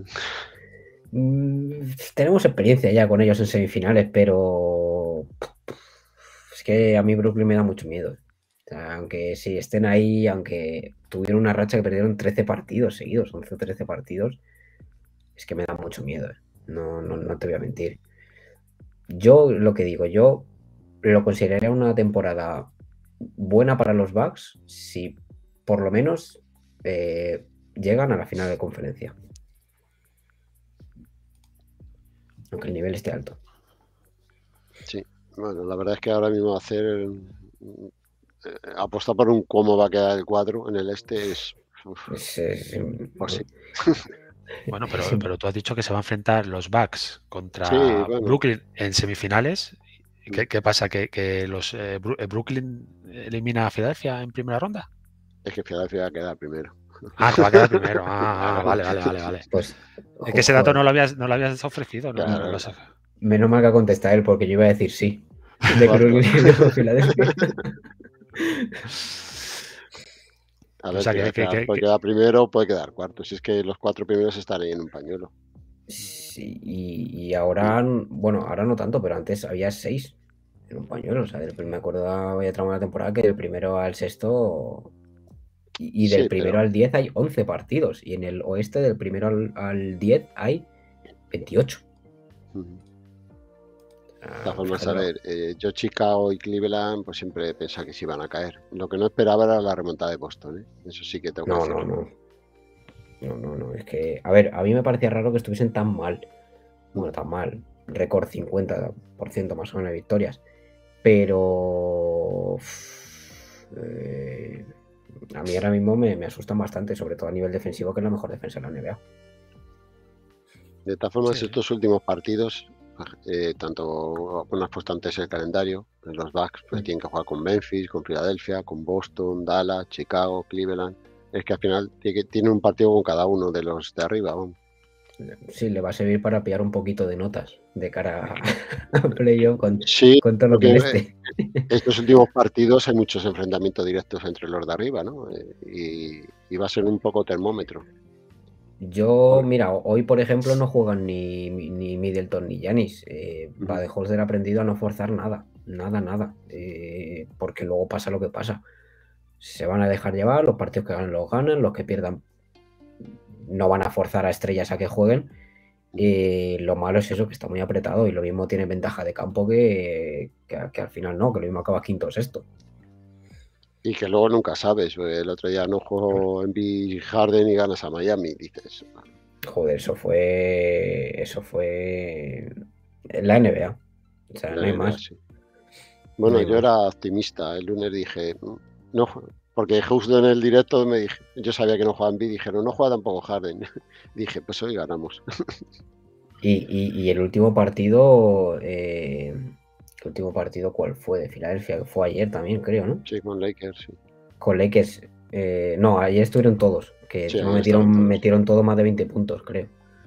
Tenemos experiencia ya con ellos en semifinales, pero es que a mí Brooklyn me da mucho miedo. O sea, aunque si estén ahí, aunque tuvieron una racha que perdieron 13 partidos seguidos, 11 o 13 partidos, es que me da mucho miedo. No te voy a mentir. Yo lo que digo, yo lo consideraría una temporada buena para los Bucks si por lo menos llegan a la final de conferencia. Aunque el nivel esté alto. Sí, bueno, la verdad es que ahora mismo apostar por cómo va a quedar el cuadro en el este es imposible. Bueno, pero tú has dicho que se va a enfrentar los Bucks contra Sí, bueno. Brooklyn en semifinales ¿Qué pasa? ¿Que los Brooklyn elimina a Filadelfia en primera ronda? Es que Filadelfia queda primero. Que va a quedar primero. Vale. Pues, es que ese dato no lo habías ofrecido, ¿no? Claro. Menos mal que ha contestado él, porque yo iba a decir sí. De Brooklyn a Filadelfia. A ver, puede quedar primero, puede quedar cuarto. Si es que los 4 primeros están ahí en un pañuelo. Sí, y ahora, bueno, ahora no tanto, pero antes había 6 en un pañuelo. O sea, me acuerdo, había tramo una temporada que del primero al sexto y del primero al 10 hay 11 partidos. Y en el oeste del primero al 10 hay 28. De todas formas, a ver, yo Chicago y Cleveland pues siempre pensaba que se iban a caer. Lo que no esperaba era la remontada de Boston, ¿eh? Eso sí que tengo que decirlo. No, es que, a ver, a mí me parecía raro que estuviesen tan mal. Bueno, tan mal. Récord 50% más o menos de victorias. Pero a mí ahora mismo me asustan bastante, sobre todo a nivel defensivo, que es la mejor defensa de la NBA. De todas formas, estos últimos partidos, tanto has puesto antes el calendario, los Bucks pues tienen que jugar con Memphis, con Filadelfia, con Boston, Dallas, Chicago, Cleveland. Es que al final tiene un partido con cada uno de los de arriba. Vamos. Sí, le va a servir para pillar un poquito de notas de cara a playoff con todo lo que esté. Estos últimos partidos hay muchos enfrentamientos directos entre los de arriba, ¿no? Y va a ser un poco termómetro. Mira, hoy por ejemplo no juegan ni Middleton ni Giannis. Baden-Holzer ha aprendido a no forzar nada. Porque luego pasa lo que pasa. Se van a dejar llevar, los partidos que ganan los ganan, los que pierdan no van a forzar a estrellas a que jueguen. Lo malo es eso, que está muy apretado y lo mismo tiene ventaja de campo que al final no, que lo mismo acaba quinto o sexto. Y que luego nunca sabes. El otro día no jugó en Harden y ganas a Miami, dices. Joder, eso fue en la NBA. O sea, no hay más. Sí. Bueno, yo era optimista. El lunes dije, no, porque justo en el directo me dije, yo sabía que no jugaba Embiid, dijeron, no juega tampoco Harden. Dije, pues hoy ganamos. Y el último partido, ¿cuál fue? De Filadelfia, que fue ayer también, creo, ¿no? Sí, con Lakers, sí. Con Lakers, no, ayer estuvieron todos, que sí, metieron todo más de 20 puntos, creo.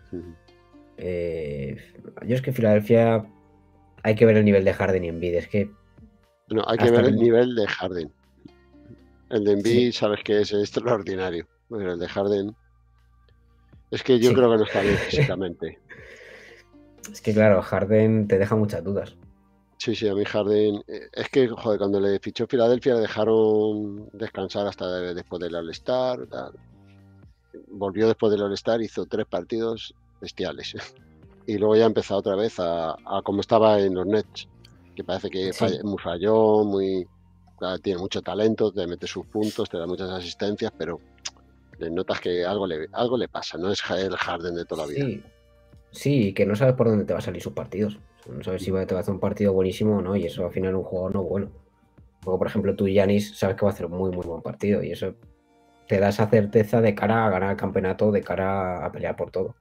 Yo es que Filadelfia hay que ver el nivel de Harden y Embiid, es que... No, hay que ver el nivel de Harden. El de Embiid, sabes que es extraordinario, pero el de Harden... Es que yo creo que no está bien físicamente. Es que claro, Harden te deja muchas dudas. Sí, a mí Harden... Es que, joder, cuando le fichó Filadelfia le dejaron descansar hasta después del All-Star. Volvió después del All-Star, hizo 3 partidos bestiales. Y luego ya empezó otra vez a como estaba en los Nets, que parece que es muy fallón, tiene mucho talento, te mete sus puntos, te da muchas asistencias, pero le notas que algo le pasa, no es el Harden de toda la vida. Sí, que no sabes por dónde te va a salir sus partidos. No sabes si te va a hacer un partido buenísimo o no, y eso al final es un jugador no bueno. Luego, por ejemplo, tú, Giannis, sabes que va a hacer un muy, muy buen partido, y eso te da esa certeza de cara a ganar el campeonato, de cara a pelear por todo.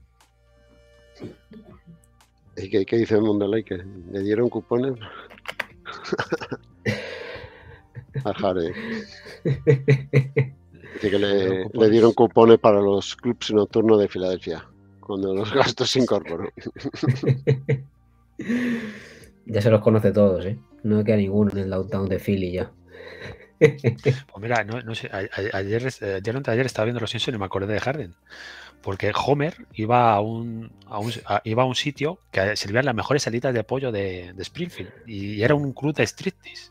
¿Y qué dice el mundo Lakers? ¿Le dieron cupones? A Harden. Dice que le dieron cupones para los clubs nocturnos de Filadelfia, cuando los gastos se incorporó. Ya se los conoce todos, ¿eh? No queda ninguno en el downtown de Philly ya. Pues mira, no sé, ayer estaba viendo los Simpsons y me acordé de Harden. Porque Homer iba a un sitio que servían las mejores salitas de pollo de Springfield y era un club de striptease.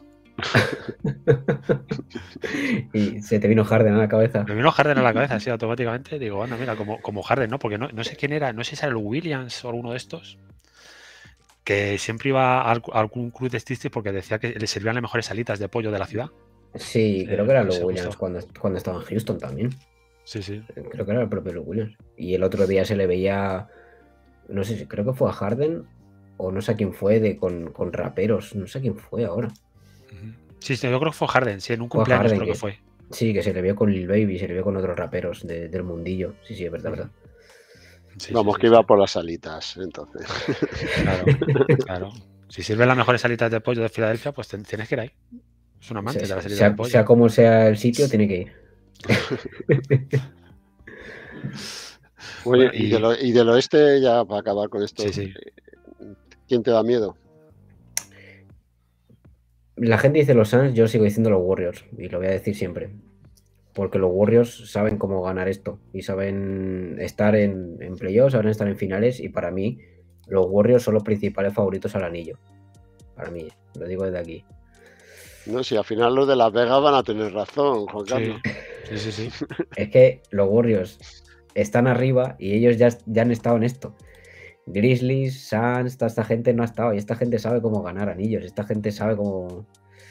Y se te vino Harden a la cabeza. Me vino Harden a la cabeza así automáticamente. Digo, bueno, mira, como Harden, ¿no? Porque no sé quién era, no sé si era el Williams o alguno de estos, que siempre iba a algún club de striptease porque decía que le servían las mejores salitas de pollo de la ciudad. Sí, creo que era los Williams cuando estaba en Houston también. Sí. Creo que era el propio Lou Williams. Y el otro día se le veía, no sé, creo que fue a Harden o no sé a quién fue con raperos, no sé a quién fue ahora. Sí, yo creo que fue Harden, sí, en un cumpleaños Harden, creo que fue. Sí, que se le vio con Lil Baby, se le vio con otros raperos del mundillo. Sí, es verdad. Sí, vamos, que iba por las salitas, entonces. Claro. Si sirven las mejores alitas de pollo de Filadelfia, pues tienes que ir ahí. Es un amante de las alitas de pollo. Sea como sea el sitio, tiene que ir. Oye, y del oeste, ya para acabar con esto, sí. ¿Quién te da miedo? La gente dice los Suns, yo sigo diciendo los Warriors, y lo voy a decir siempre. Porque los Warriors saben cómo ganar esto y saben estar en playoffs, saben estar en finales, y para mí los Warriors son los principales favoritos al anillo. Para mí, lo digo desde aquí. No, si al final los de Las Vegas van a tener razón, Juan Carlos. Sí. Es que los Warriors están arriba y ellos ya han estado en esto. Grizzlies, Suns, toda esta gente no ha estado, y esta gente sabe cómo ganar anillos, esta gente sabe cómo...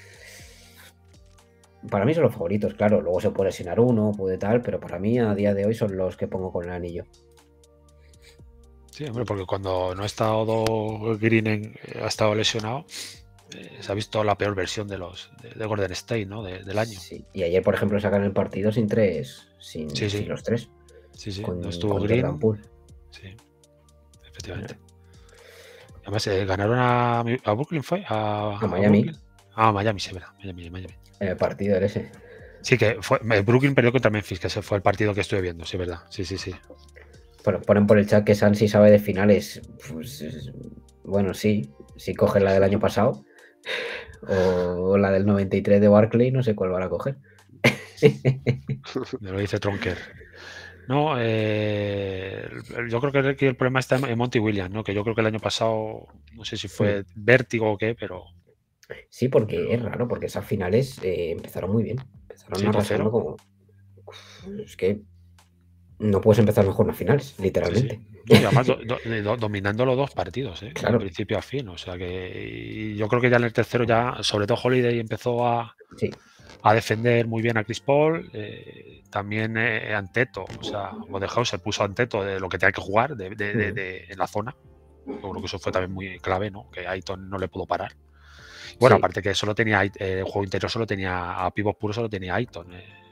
Para mí son los favoritos, claro, luego se puede lesionar uno, puede tal, pero para mí a día de hoy son los que pongo con el anillo. Sí, hombre, porque cuando no ha estado Green, ha estado lesionado, se ha visto la peor versión de Golden State, ¿no? Del año. Sí. Y ayer, por ejemplo, sacan el partido sin los tres. Sí, con, no estuvo con Green. Jordan Poole. Sí, efectivamente. Además, ganaron a Brooklyn, ¿fue? A Miami. Miami, sí, verdad. Miami. En el partido del ese. Sí, que Brooklyn perdió contra Memphis, que ese fue el partido que estuve viendo, sí, verdad. Sí. Bueno, ponen por el chat que Sansi sabe de finales. Pues, bueno, sí. Si cogen la del año pasado o la del 93 de Barkley, no sé cuál van a coger. Me lo dice Tronker. No, yo creo que el problema está en Monty Williams, ¿no? Que yo creo que el año pasado, no sé si fue vértigo o qué, pero... Sí, porque es raro, porque esas finales empezaron muy bien. Empezaron arrasando como... Es que no puedes empezar mejor unas finales, literalmente. Sí. No, y además dominando los dos partidos, claro. De principio a fin. O sea que yo creo que ya en el tercero ya, sobre todo Holiday, empezó a defender muy bien a Chris Paul. También Anteto, o sea, Wodehouse se puso Anteto de lo que tenía que jugar en la zona. Yo creo que eso fue también muy clave, ¿no? Que Ayton no le pudo parar. Bueno, aparte que solo tenía el juego interior, solo tenía a pivot puro, solo tenía Ayton.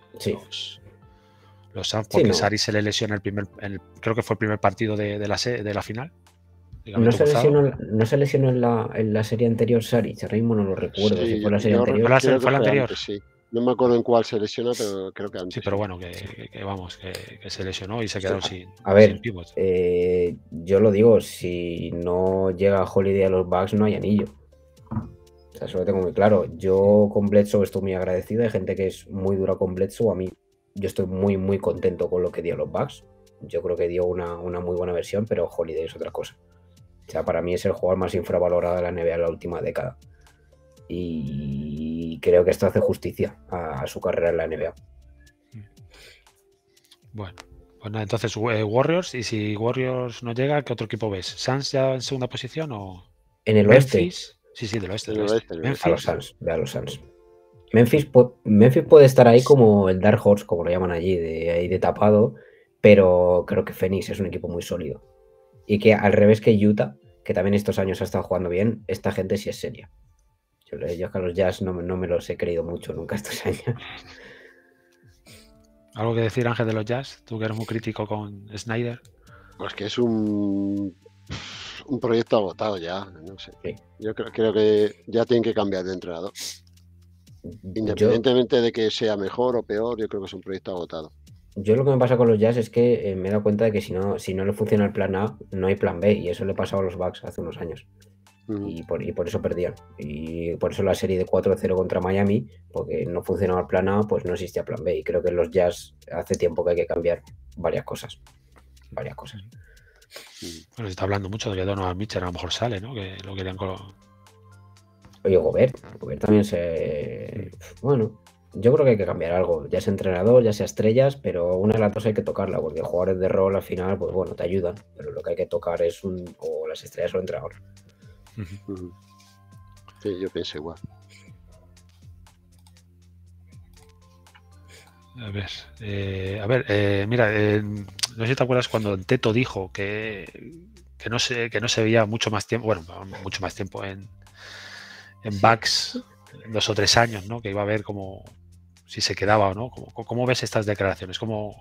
Los Suns, porque Sari se le lesionó creo que fue el primer partido de la final. No se lesionó en la serie anterior Sari, ahora mismo no lo recuerdo. Sí, si fue la serie anterior. ¿Fue la anterior? Antes, sí. No me acuerdo en cuál se lesiona, pero creo que antes. Sí, pero bueno, que se lesionó y se quedaron sin pivot. Yo lo digo, si no llega Holiday a los Bucks no hay anillo. O sea, eso lo tengo muy claro. Yo con Bledsoe estoy muy agradecido. Hay gente que es muy dura con Bledsoe. A mí, yo estoy muy, muy contento con lo que dio los Bucks. Yo creo que dio una muy buena versión, pero Holiday es otra cosa. O sea, para mí es el jugador más infravalorado de la NBA en la última década. Y creo que esto hace justicia a su carrera en la NBA. Bueno, pues nada, entonces Warriors, y si Warriors no llega, ¿qué otro equipo ves? ¿Suns ya en segunda posición o...? En el Memphis? oeste. Sí, del oeste. A los Suns, ve a los Suns. Memphis puede estar ahí como el Dark Horse, como lo llaman allí, de tapado, pero creo que Phoenix es un equipo muy sólido. Y que al revés que Utah, que también estos años ha estado jugando bien, esta gente sí es seria. Yo que a los Jazz no me los he creído mucho nunca estos años. ¿Algo que decir, Ángel, de los Jazz? Tú que eres muy crítico con Snyder. Pues que es un proyecto agotado ya, no sé. Sí. Yo creo que ya tienen que cambiar de entrenador. Independientemente de que sea mejor o peor, yo creo que es un proyecto agotado. Yo lo que me pasa con los Jazz es que me he dado cuenta de que si no le funciona el plan A, no hay plan B, y eso le pasaba a los Bucks hace unos años. Y por eso perdían. Y por eso la serie de 4-0 contra Miami, porque no funcionaba el plan A, pues no existía plan B. Y creo que en los Jazz hace tiempo que hay que cambiar varias cosas. Bueno, se está hablando mucho de que Donovan Mitchell a lo mejor sale, ¿no? Que lo querían con... Oye, Gobert también Bueno, yo creo que hay que cambiar algo. Ya sea entrenador, ya sea estrellas, pero una de las dos hay que tocarla, porque jugadores de rol al final, pues bueno, te ayudan. Pero lo que hay que tocar es o las estrellas o el entrenador. Sí, yo pienso igual. A ver, mira, no sé si te acuerdas cuando Teto dijo que no se veía mucho más tiempo en Bucks, 2 o 3 años, ¿no? Que iba a ver como si se quedaba o no. ¿Cómo ves estas declaraciones?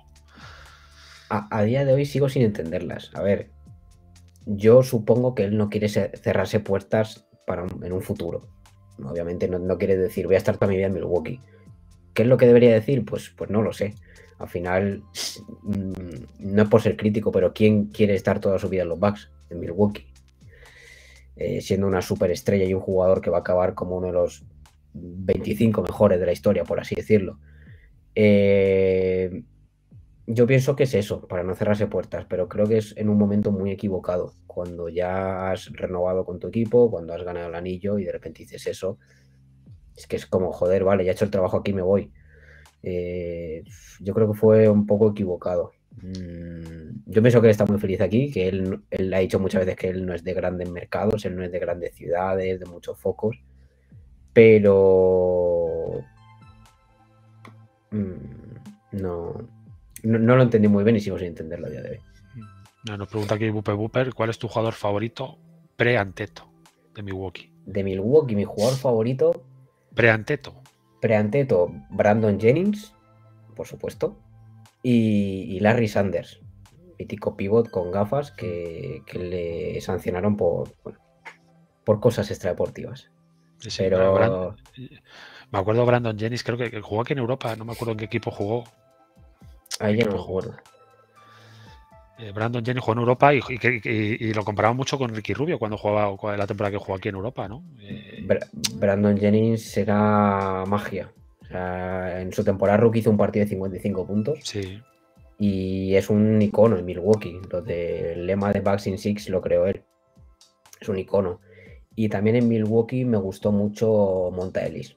A día de hoy sigo sin entenderlas. A ver, yo supongo que él no quiere cerrarse puertas en un futuro. Obviamente no quiere decir voy a estar toda mi vida en Milwaukee. ¿Qué es lo que debería decir? Pues no lo sé. Al final, no es por ser crítico, pero ¿quién quiere estar toda su vida en los Bucks? En Milwaukee. Siendo una superestrella y un jugador que va a acabar como uno de los 25 mejores de la historia, por así decirlo. Yo pienso que es eso, para no cerrarse puertas, pero creo que es en un momento muy equivocado, cuando ya has renovado con tu equipo, cuando has ganado el anillo y de repente dices eso. Es que es como, joder, vale, ya he hecho el trabajo aquí, me voy. Yo creo que fue un poco equivocado. Yo pienso que él está muy feliz aquí, que él ha dicho muchas veces que él no es de grandes mercados, él no es de grandes ciudades, de muchos focos, pero no lo entendí muy bien y sigo sin entenderlo a día de hoy. Nos pregunta aquí Buper, ¿cuál es tu jugador favorito pre-Anteto de Milwaukee? De Milwaukee, mi jugador favorito pre-Anteto, Brandon Jennings, por supuesto, y Larry Sanders, mítico pivot con gafas que le sancionaron por cosas extradeportivas. Sí, pero me acuerdo Brandon Jennings, creo que jugó aquí en Europa, no me acuerdo en qué equipo jugó. Ahí ya no me acuerdo. Brandon Jennings jugó en Europa y lo comparaba mucho con Ricky Rubio cuando jugaba la temporada que jugó aquí en Europa, ¿no? Brandon Jennings era magia. O sea, en su temporada rookie hizo un partido de 55 puntos. Sí. Y es un icono en Milwaukee. Lo del lema de Bucks in Six lo creó él. Es un icono. Y también en Milwaukee me gustó mucho Monta Ellis,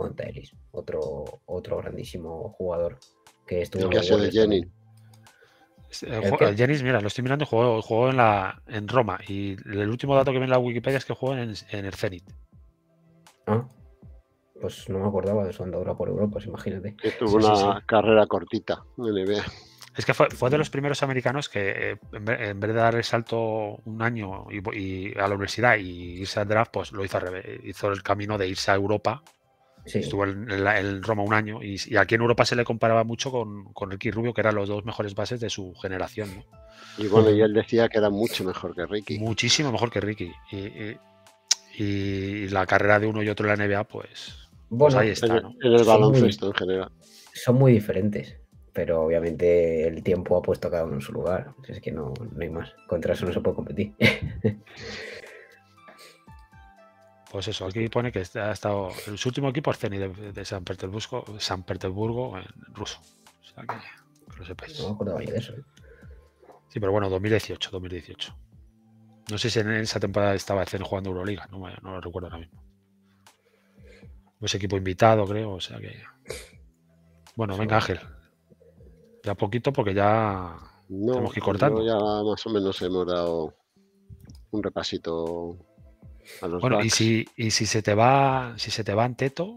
otro grandísimo jugador que estuvo en caso de Jennings. Jennings, mira, lo estoy mirando, jugó en Roma y el último dato que ve en la Wikipedia es que jugó en el Zenit. Ah, pues no me acordaba de su andadura por Europa, pues imagínate. Que tuvo una carrera cortita en NBA. Es que fue de los primeros americanos que en vez de dar el salto un año y a la universidad y irse al draft, pues lo hizo al revés. Hizo el camino de irse a Europa. Sí. Estuvo en Roma un año y aquí en Europa se le comparaba mucho con Ricky Rubio, que eran los dos mejores bases de su generación, ¿no? Y bueno, y él decía que era mucho mejor que Ricky. Muchísimo mejor que Ricky. Y la carrera de uno y otro en la NBA, pues ahí está, ¿no? En el baloncesto en general. Son muy diferentes, pero obviamente el tiempo ha puesto a cada uno en su lugar. Es que no hay más. Contra eso no se puede competir. Pues eso, aquí pone que ha estado en su último equipo, Zenit de San Petersburgo en ruso. O sea que lo sepáis. No me acordaba yo de eso. Sí, pero bueno, 2018. No sé si en esa temporada estaba el Zenit jugando Euroliga, no lo recuerdo ahora mismo. Pues equipo invitado, creo, o sea que... Bueno, venga Ángel. Ya poquito porque ya tenemos que ir cortando. Ya más o menos hemos dado un repasito a los bueno, Bucks. y si se te va Anteto,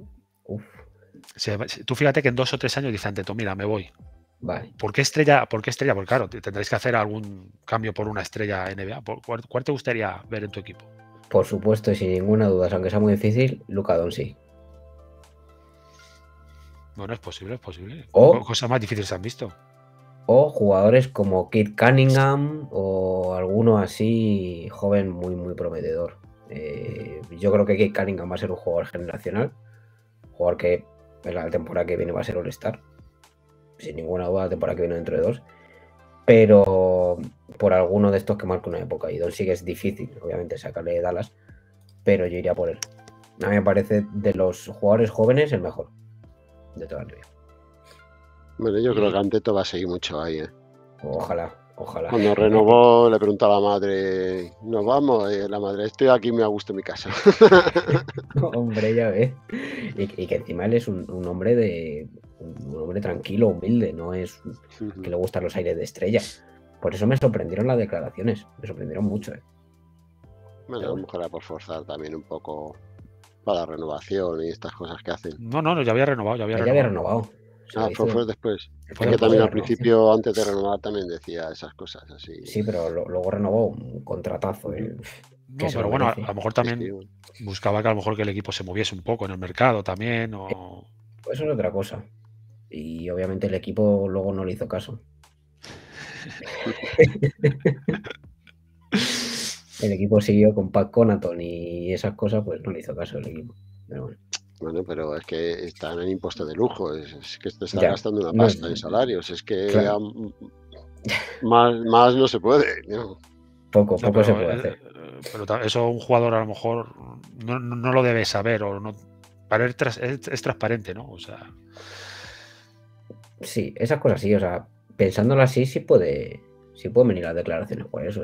tú fíjate que en 2 o 3 años dice Anteto, mira, me voy. Vale. ¿Por qué estrella? Porque claro, tendréis que hacer algún cambio por una estrella NBA. ¿Cuál te gustaría ver en tu equipo? Por supuesto, y sin ninguna duda, aunque sea muy difícil, Luka Doncic. Bueno, es posible. O cosas más difíciles se han visto. O jugadores como Kate Cunningham o alguno así joven muy, muy prometedor. Yo creo que Kate Cunningham va a ser un jugador generacional. Jugador que en la temporada que viene va a ser All-Star. Sin ninguna duda, la temporada que viene dentro de 2. Pero por alguno de estos que marca una época. Y Doncic es difícil, obviamente, sacarle de Dallas. Pero yo iría por él. A mí me parece de los jugadores jóvenes el mejor de toda la NBA. Bueno, yo creo que Anteto va a seguir mucho ahí, ¿eh? Ojalá. Cuando renovó, le preguntó a la madre, ¿nos vamos? Y la madre, estoy aquí, me ha gusto mi casa. Hombre, ya ves. Y que encima él es un hombre un hombre tranquilo, humilde, no es que le gustan los aires de estrella. Por eso me sorprendieron las declaraciones, me sorprendieron mucho, ¿eh? Bueno, a lo mejor era por forzar también un poco para la renovación y estas cosas que hacen. No, ya había renovado. Ya había renovado. Fue después. Porque también al principio, antes de renovar, también decía esas cosas así. Sí, pero luego renovó un contratazo. No, pero bueno, a lo mejor también buscaba que a lo mejor que el equipo se moviese un poco en el mercado también. Eso es otra cosa. Y obviamente el equipo luego no le hizo caso. el equipo siguió con Pat Connaughton y esas cosas, pues no le hizo caso el equipo. Pero bueno. Bueno, pero es que están en impuestos de lujo, es que te están Ya, gastando una no es- pasta en salarios, es que claro, más no se puede, ¿no? poco No, se puede hacer. pero eso un jugador a lo mejor no lo debe saber o no. Para él es transparente, ¿no? O sea, Sí, esas cosas sí, o sea, pensándolo así, sí pueden venir las declaraciones por eso.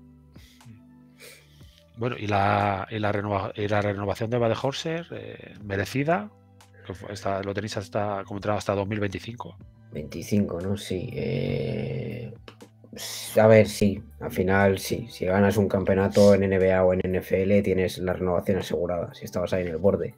bueno, y la renovación de Badehorser, merecida, que lo tenéis hasta contratado hasta 2025. 25, ¿no? Sí. A ver, sí, al final sí. Si ganas un campeonato en NBA o en NFL, tienes la renovación asegurada, si estabas ahí en el borde.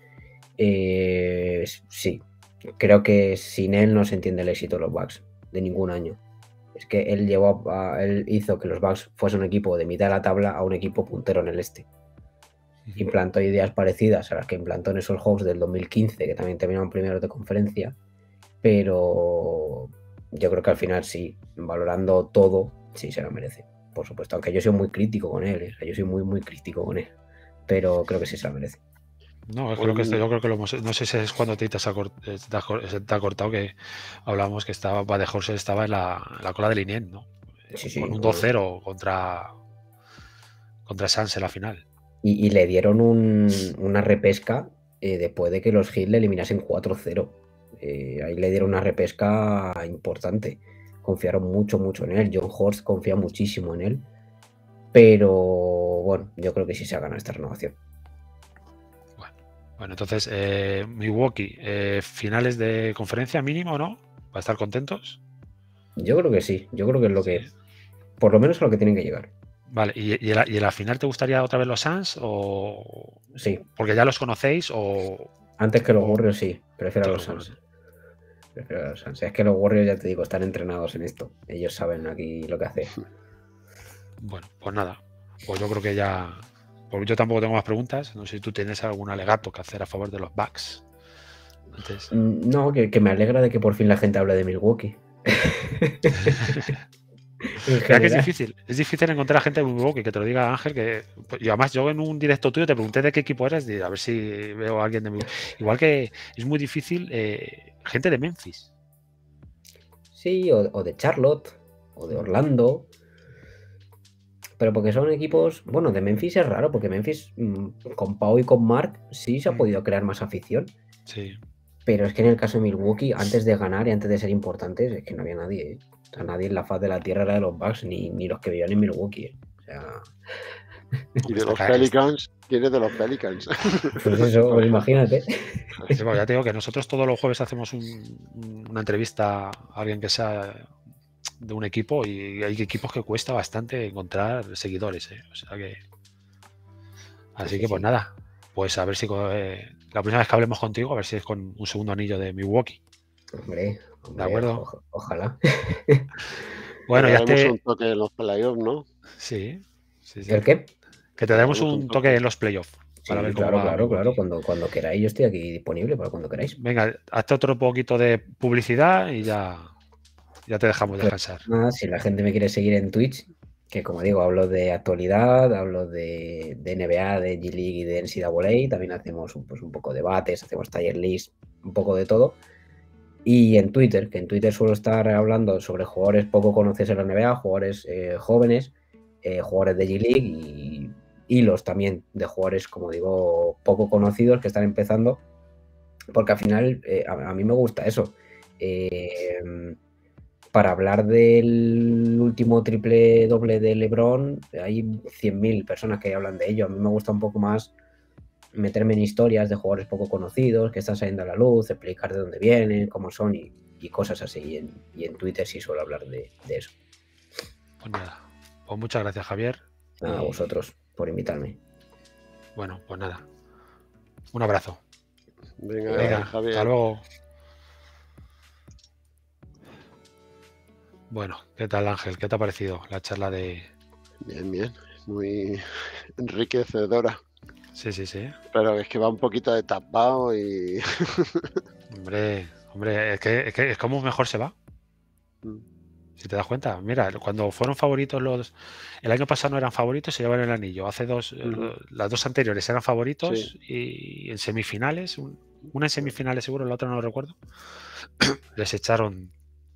Sí, creo que sin él no se entiende el éxito de los Bucks de ningún año. Es que él hizo que los Bucks fuesen un equipo de mitad de la tabla a un equipo puntero en el este. Implantó ideas parecidas a las que implantó en esos Hawks del 2015, que también terminaron primeros de conferencia, pero yo creo que al final sí, valorando todo, sí se lo merece, por supuesto, aunque yo soy muy crítico con él, yo soy muy crítico con él, pero creo que sí se lo merece. No, yo creo que no sé si es cuando te ha cortado que hablábamos que Badehorser estaba en la cola del INEM, ¿no? Sí, Con un bueno. 2-0 contra Suns en la final. Y le dieron una repesca después de que los Heat le eliminasen 4-0. Ahí le dieron una repesca importante. Confiaron mucho en él. John Horst confía muchísimo en él. Pero bueno, yo creo que sí se ha ganado esta renovación. Bueno, entonces, Milwaukee, finales de conferencia mínimo, ¿no? ¿Para estar contentos? Yo creo que sí. Yo creo que es lo que, por lo menos, a lo que tienen que llegar. Vale, ¿y en la final te gustaría otra vez los Suns? O Sí. Porque ya los conocéis o... Antes que los Warriors, sí. Prefiero a los Bueno, Suns. Prefiero a los Suns. Es que los Warriors, ya te digo, están entrenados en esto. Ellos saben aquí lo que hacer. Bueno, pues nada. Pues yo creo que ya... Pues yo tampoco tengo más preguntas. No sé si tú tienes algún alegato que hacer a favor de los Bucks. Antes. No, que me alegra de que por fin la gente hable de Milwaukee. Mira que es difícil encontrar a gente de Milwaukee que te lo diga, Ángel, y además yo en un directo tuyo te pregunté de qué equipo eras, a ver si veo a alguien de Milwaukee. Igual que es muy difícil gente de Memphis. Sí, o de Charlotte, o de Orlando. Pero porque son equipos, bueno, de Memphis es raro, porque Memphis con Pau y con Mark sí se ha podido crear más afición. Sí. Pero es que en el caso de Milwaukee, antes de ganar y antes de ser importantes, es que no había nadie. ¿eh? O sea, nadie en la faz de la tierra era de los Bucks, ni los que vivían en Milwaukee. ¿eh? O sea... Y de los Pelicans, ¿quién es de los Pelicans? Pues eso, pues imagínate. Sí, bueno, ya te digo que nosotros todos los jueves hacemos una entrevista a alguien que sea de un equipo y hay equipos que cuesta bastante encontrar seguidores. O sea que... Así que pues nada, pues a ver si la próxima vez que hablemos contigo, a ver si es con un segundo anillo de Milwaukee. Hombre, ¿De acuerdo? Ojalá. Bueno, ya te un toque en los playoffs, ¿no? Sí. ¿El qué? Que te demos un toque en los playoffs. Para ver cómo claro. Cuando queráis, yo estoy aquí disponible para cuando queráis. Venga, hazte otro poquito de publicidad y ya te dejamos descansar. Si la gente me quiere seguir en Twitch, que como digo, hablo de actualidad, hablo de NBA, de G-League y de NCAA, también hacemos un poco de debates, hacemos taller list, un poco de todo. Y en Twitter, que en Twitter suelo estar hablando sobre jugadores poco conocidos en la NBA, jugadores jóvenes, jugadores de G-League y hilos también de jugadores, como digo, poco conocidos que están empezando, porque al final a mí me gusta eso. Para hablar del último triple doble de LeBron, hay 100.000 personas que hablan de ello. A mí me gusta un poco más meterme en historias de jugadores poco conocidos que están saliendo a la luz, explicar de dónde vienen, cómo son y cosas así. Y en Twitter sí suelo hablar de eso. Pues nada, pues muchas gracias, Javier. A vosotros por invitarme. Bueno, pues nada. Un abrazo. Venga, Javier. Hasta luego. Bueno, ¿qué tal, Ángel? ¿Qué te ha parecido la charla de...? Bien. Muy enriquecedora. Sí. Pero es que va un poquito de tapado y... Hombre, es que es como mejor se va. Si te das cuenta, mira, cuando fueron favoritos el año pasado no eran favoritos, se llevan el anillo. Hace las dos anteriores eran favoritos y en semifinales, una en semifinales seguro, la otra no lo recuerdo, les echaron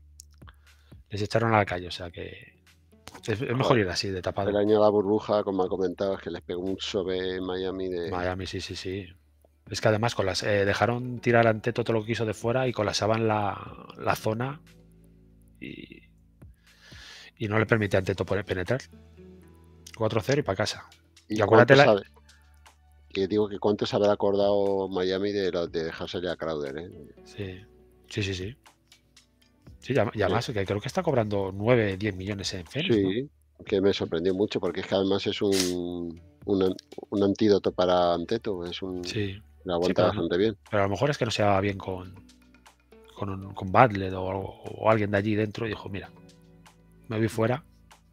a la calle, o sea que es mejor ir así, de tapado. El año de la burbuja, como ha comentado, es que les pegó un sobe en Miami de... Miami, sí. Es que además dejaron tirar ante todo lo que quiso de fuera y colasaban la zona y no le permite ante todo penetrar. 4-0 y para casa. Y acuérdate que digo que cuánto se habrá acordado Miami de dejársele a Crowder, ¿eh? Sí. Sí, y además que creo que está cobrando 9-10 millones en Phoenix, sí, ¿no? Que me sorprendió mucho porque es que además es un antídoto para Anteto. Sí. Le aguanta bastante bien. Pero a lo mejor es que no se va bien con Butler o alguien de allí dentro y dijo, mira, me voy fuera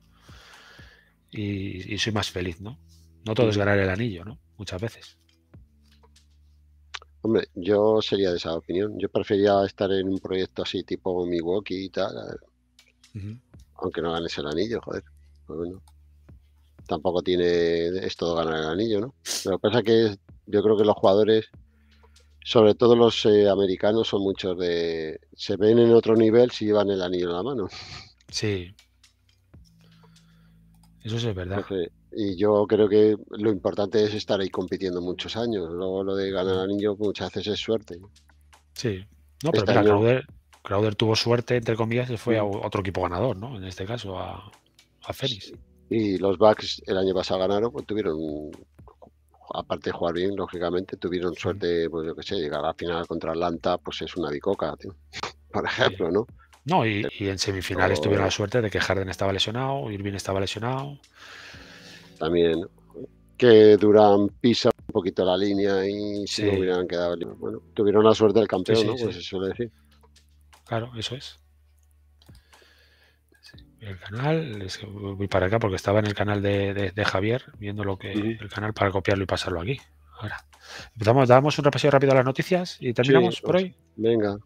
y soy más feliz, ¿no? No todo es ganar el anillo, ¿no? Muchas veces. Hombre, yo sería de esa opinión. Yo prefería estar en un proyecto así tipo Milwaukee y tal, aunque no ganes el anillo, joder. Pues bueno, tampoco es todo ganar el anillo, ¿no? Lo que pasa es que yo creo que los jugadores, sobre todo los americanos, son muchos se ven en otro nivel si llevan el anillo en la mano. Sí. Eso sí es verdad. Entonces, y yo creo que lo importante es estar ahí compitiendo muchos años. Luego lo de ganar el anillo muchas veces es suerte. Sí. No, pero mira, Crowder tuvo suerte, entre comillas, y fue a otro equipo ganador, ¿no? En este caso, a Phoenix. Sí. Y los Bucks el año pasado ganaron, pues tuvieron, aparte de jugar bien, lógicamente, tuvieron suerte, pues yo qué sé, llegar a la final contra Atlanta, pues es una bicoca, tío. Por ejemplo, ¿no? No, y en semifinales tuvieron la suerte de que Harden estaba lesionado, Irving estaba lesionado. También, que Durant pisa un poquito la línea y si no hubieran quedado... Bueno, tuvieron la suerte del campeón, ¿no? Pues se suele decir. Claro, eso es. El canal, voy para acá porque estaba en el canal de Javier, viendo el canal para copiarlo y pasarlo aquí. Ahora, damos un repaso rápido a las noticias y terminamos por hoy. Venga.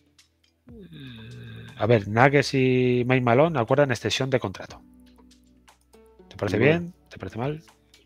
A ver, Nuggets y Mike Malone acuerdan extensión de contrato. ¿Te parece bien? ¿Te parece mal?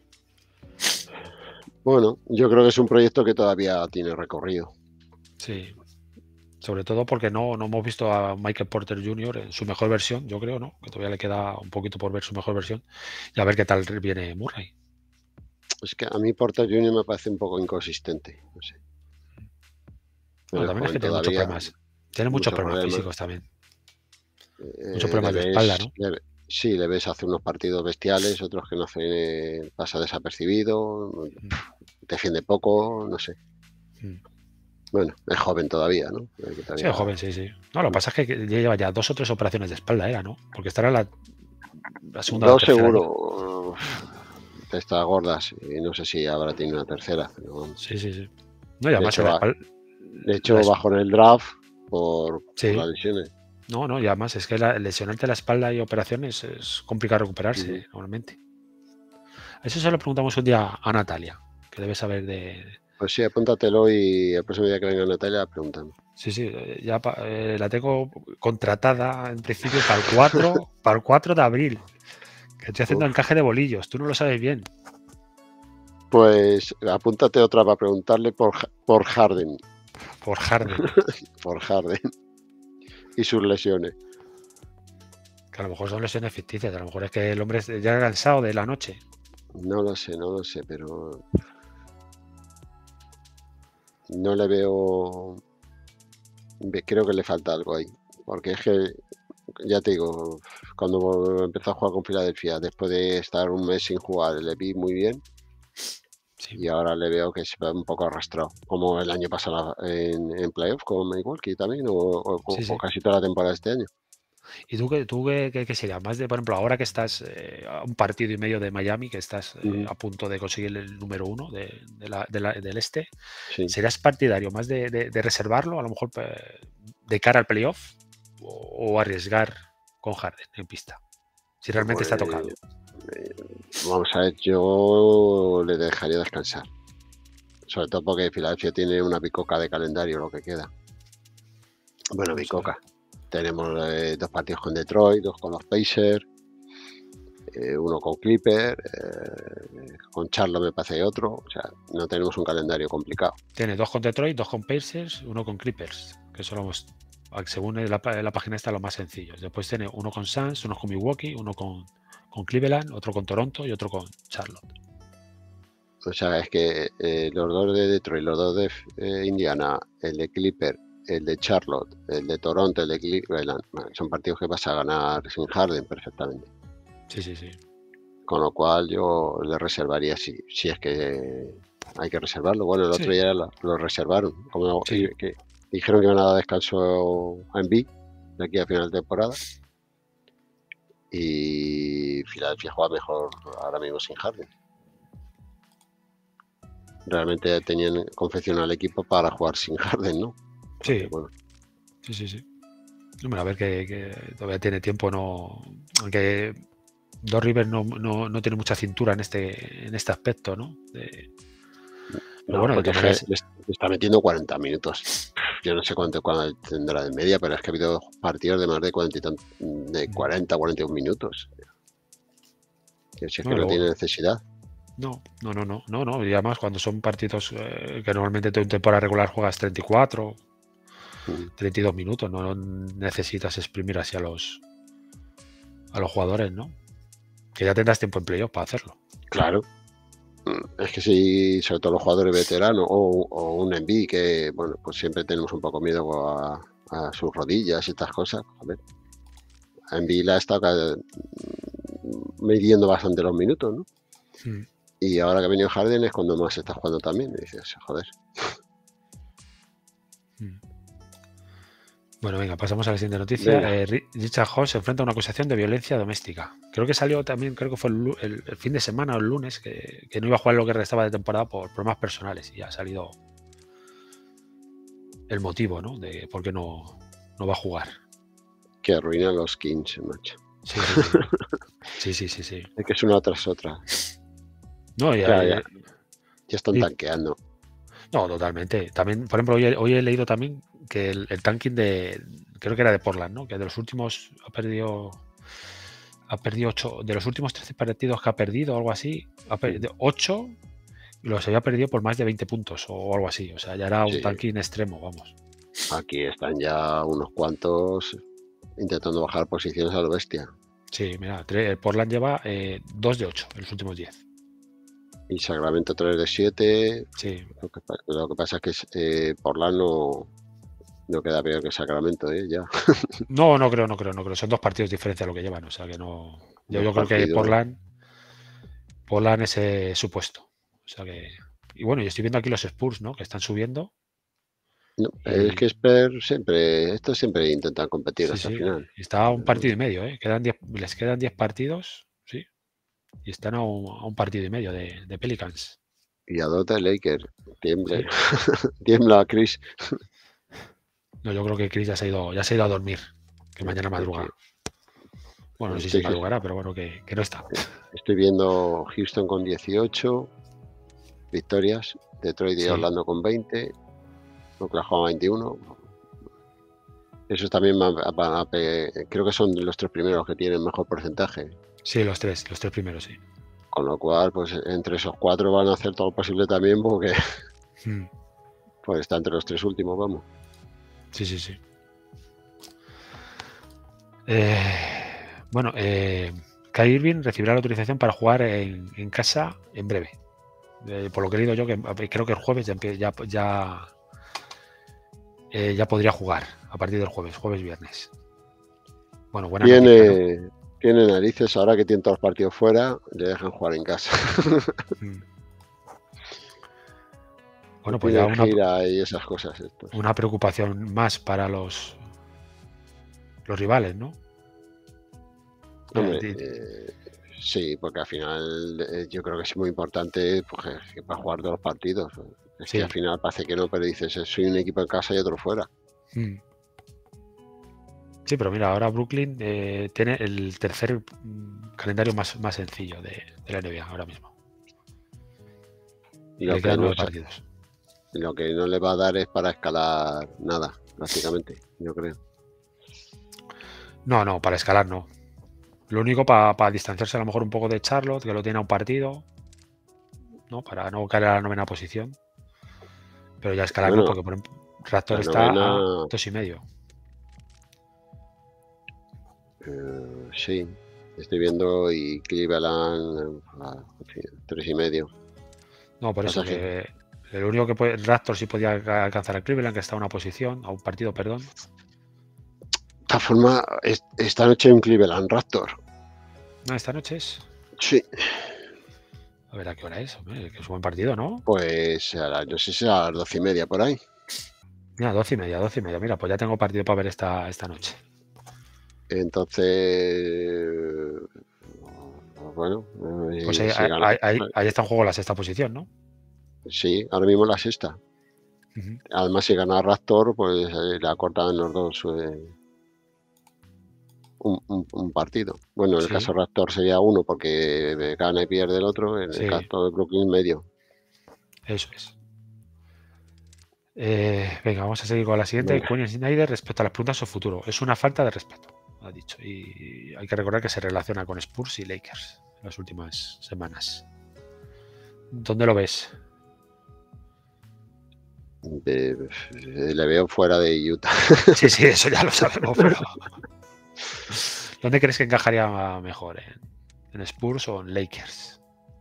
Bueno, yo creo que es un proyecto que todavía tiene recorrido. Sí. Sobre todo porque no hemos visto a Michael Porter Jr. en su mejor versión, yo creo, ¿no? Que todavía le queda un poquito por ver su mejor versión y a ver qué tal viene Murray. Es que a mí Porter Jr. me parece un poco inconsistente, no sé. Pero también es que tiene muchos problemas. Tiene muchos problemas físicos también. Muchos problemas de espalda, ¿no? Sí, le ves hacer unos partidos bestiales, otros que no hace, pasa desapercibido, defiende poco, no sé. Bueno, es joven todavía, ¿no? Sí, es joven, sí. No, lo que pasa es que lleva ya 2 o 3 operaciones de espalda, ¿no? Porque estará la segunda. 2 seguro. Está gordas y no sé si habrá tenido una tercera. Pero... Sí. No, y además de hecho, bajó en el draft por las lesiones. No, y además es que lesionarte la espalda y operaciones es complicado recuperarse normalmente. Eso se lo preguntamos un día a Natalia, que debe saber de... Pues sí, apúntatelo y el próximo día que venga Natalia preguntamos. Sí, ya la tengo contratada en principio para el 4 de abril. Que estoy haciendo encaje de bolillos, tú no lo sabes bien. Pues apúntate otra para preguntarle por Harden. Por Harden. Por Harden. Y sus lesiones. Que a lo mejor son lesiones ficticias, a lo mejor es que el hombre ya cansado de la noche. No lo sé, pero no le veo. Creo que le falta algo ahí. Porque es que, ya te digo, cuando empezó a jugar con Filadelfia, después de estar un mes sin jugar, le vi muy bien. Sí. Y ahora le veo que se ve un poco arrastrado, como el año pasado en playoff con Milwaukee también, o casi toda la temporada de este año. ¿Y tú qué sería? Más de, por ejemplo, ahora que estás a un partido y medio de Miami, que estás a punto de conseguir el número 1 del este, ¿serías partidario más de reservarlo, a lo mejor de cara al playoff, o arriesgar con Harden en pista? Si realmente está tocado. Vamos a ver, yo le dejaría descansar. Sobre todo porque Filadelfia tiene una bicoca de calendario, lo que queda. Bueno, bicoca. tenemos 2 partidos con Detroit, 2 con los Pacers, 1 con Clipper, con Charlotte me parece otro. O sea, no tenemos un calendario complicado. Tiene 2 con Detroit, 2 con Pacers, 1 con Clippers, que son los, según la página está, los más sencillos. Después tiene 1 con Suns, 1 con Milwaukee, 1 con Cleveland, otro con Toronto y otro con Charlotte. O sea, es que los 2 de Detroit, los 2 de Indiana, el de Clipper, el de Charlotte, el de Toronto, el de Cleveland, son partidos que vas a ganar sin Harden perfectamente. Sí. Con lo cual yo le reservaría si es que hay que reservarlo. Bueno, el otro día lo reservaron. Como que dijeron que iban a dar descanso a Embiid de aquí a final de temporada. Y Filadelfia juega mejor ahora mismo sin Harden. Realmente tenían confeccionado el equipo para jugar sin Harden, ¿no? Porque, Sí. bueno. Sí. Hombre, a ver que todavía tiene tiempo, no. Aunque Doc Rivers no tiene mucha cintura en este aspecto, ¿no? No, bueno, porque le está metiendo 40 minutos. Yo no sé cuánto tendrá de media, pero es que ha habido partidos de más de 40, 41 minutos. Si es que no tiene necesidad. No. Y además cuando son partidos que normalmente en temporada regular juegas 34, 32 minutos, no necesitas exprimir así a los jugadores, ¿no? Que ya tendrás tiempo en playoff para hacerlo. Claro. Es que si, sobre todo los jugadores veteranos o un Embiid que, bueno, pues siempre tenemos un poco miedo a sus rodillas y estas cosas. A ver, a Embiid la ha estado midiendo bastante los minutos, ¿no? Y ahora que ha venido Harden es cuando más está jugando también. Y dices, joder. Bueno, venga, pasamos a la siguiente noticia. Richard Hall se enfrenta a una acusación de violencia doméstica. Creo que salió también, creo que fue el fin de semana o el lunes, que no iba a jugar lo que restaba de temporada por problemas personales. Y ha salido el motivo, ¿no? De por qué no va a jugar. Que arruina a los Kings, macho. Sí. Es que es una tras otra. No, ya están tanqueando. No, totalmente. También, por ejemplo, hoy he leído también que el tanking creo que era de Portland, ¿no? Que de los últimos ha perdido 8, de los últimos 13 partidos que ha perdido o algo así, ha perdido 8 y los había perdido por más de 20 puntos o algo así. O sea, ya era un tanking extremo, vamos. Aquí están ya unos cuantos intentando bajar posiciones a lo bestia. Sí, mira, Portland lleva 2 de 8 en los últimos 10. Y Sacramento 3 de 7. Sí. Lo que pasa es que Portland no queda peor que Sacramento, ya. No creo. Son 2 partidos de diferencia lo que llevan. O sea que no. Yo creo que Portland es su puesto. O sea que. Y bueno, yo estoy viendo aquí los Spurs, ¿no? Que están subiendo. No, es que Spurs estos siempre intentan competir hasta el final. Está a un partido y medio, ¿eh? Les quedan 10 partidos, sí. Y están a un partido y medio de Pelicans. Y a 2 de Lakers. Tiembla Chris. No, yo creo que Chris ya se ha ido a dormir. Que mañana madruga. Bueno, no sé si madrugará, pero bueno, que no está. Estoy viendo Houston con 18 victorias. Detroit y Orlando con 20. Oklahoma 21. Esos también creo que son los 3 primeros que tienen mejor porcentaje. Sí, los tres primeros, sí. Con lo cual, pues entre esos 4 van a hacer todo lo posible también porque pues está entre los 3 últimos, vamos. Sí. Bueno, Kyrie Irving recibirá la autorización para jugar en casa en breve. Por lo que he leído yo, que creo que el jueves ya podría jugar a partir del jueves-viernes. Bueno, buena noticia, ¿no? Tiene narices, ahora que tienen todos los partidos fuera, le dejan jugar en casa. Bueno, pues ya gira y esas cosas. Una preocupación más para los rivales, ¿no? Hombre, sí, porque al final yo creo que es muy importante pues, que para jugar todos los partidos. Es que al final parece que no, pero dices, soy un equipo en casa y otro fuera. Sí, pero mira, ahora Brooklyn tiene el tercer calendario más sencillo de la NBA ahora mismo. Y le quedan 9 partidos. Lo que no le va a dar es para escalar nada, prácticamente, yo creo. No, para escalar no. Lo único para distanciarse a lo mejor un poco de Charlotte, que lo tiene a un partido, ¿no? Para no caer a la 9ª posición. Pero ya escalar no, porque por ejemplo, Raptor está a 2,5. Sí, estoy viendo y Cleveland a 3,5. No, por eso que el único que puede, Raptor sí podía alcanzar a Cleveland, que está a una posición, a un partido, perdón. De esta forma, esta noche en Cleveland, Raptor. ¿No, esta noche es? Sí. A ver a qué hora es, hombre, que es un buen partido, ¿no? Pues no sé si a las 12:30 por ahí. Mira, 12:30. Mira, pues ya tengo partido para ver esta noche. Entonces, bueno. Pues ahí está en juego la 6ª posición, ¿no? Sí, ahora mismo la 6ª. Además, si gana Raptor, pues le acortan los dos un partido. Bueno, en el caso de Raptor sería uno porque gana y pierde el otro. En el caso de Brooklyn, medio. Eso es. Venga, vamos a seguir con la siguiente. Quinn Snyder respecto a las preguntas sobre futuro. Es una falta de respeto, ha dicho. Y hay que recordar que se relaciona con Spurs y Lakers en las últimas semanas. ¿Dónde lo ves? Le veo fuera de Utah. Sí, eso ya lo sabemos, pero ¿dónde crees que encajaría mejor? ¿En Spurs o en Lakers?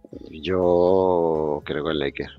Yo creo que en Lakers.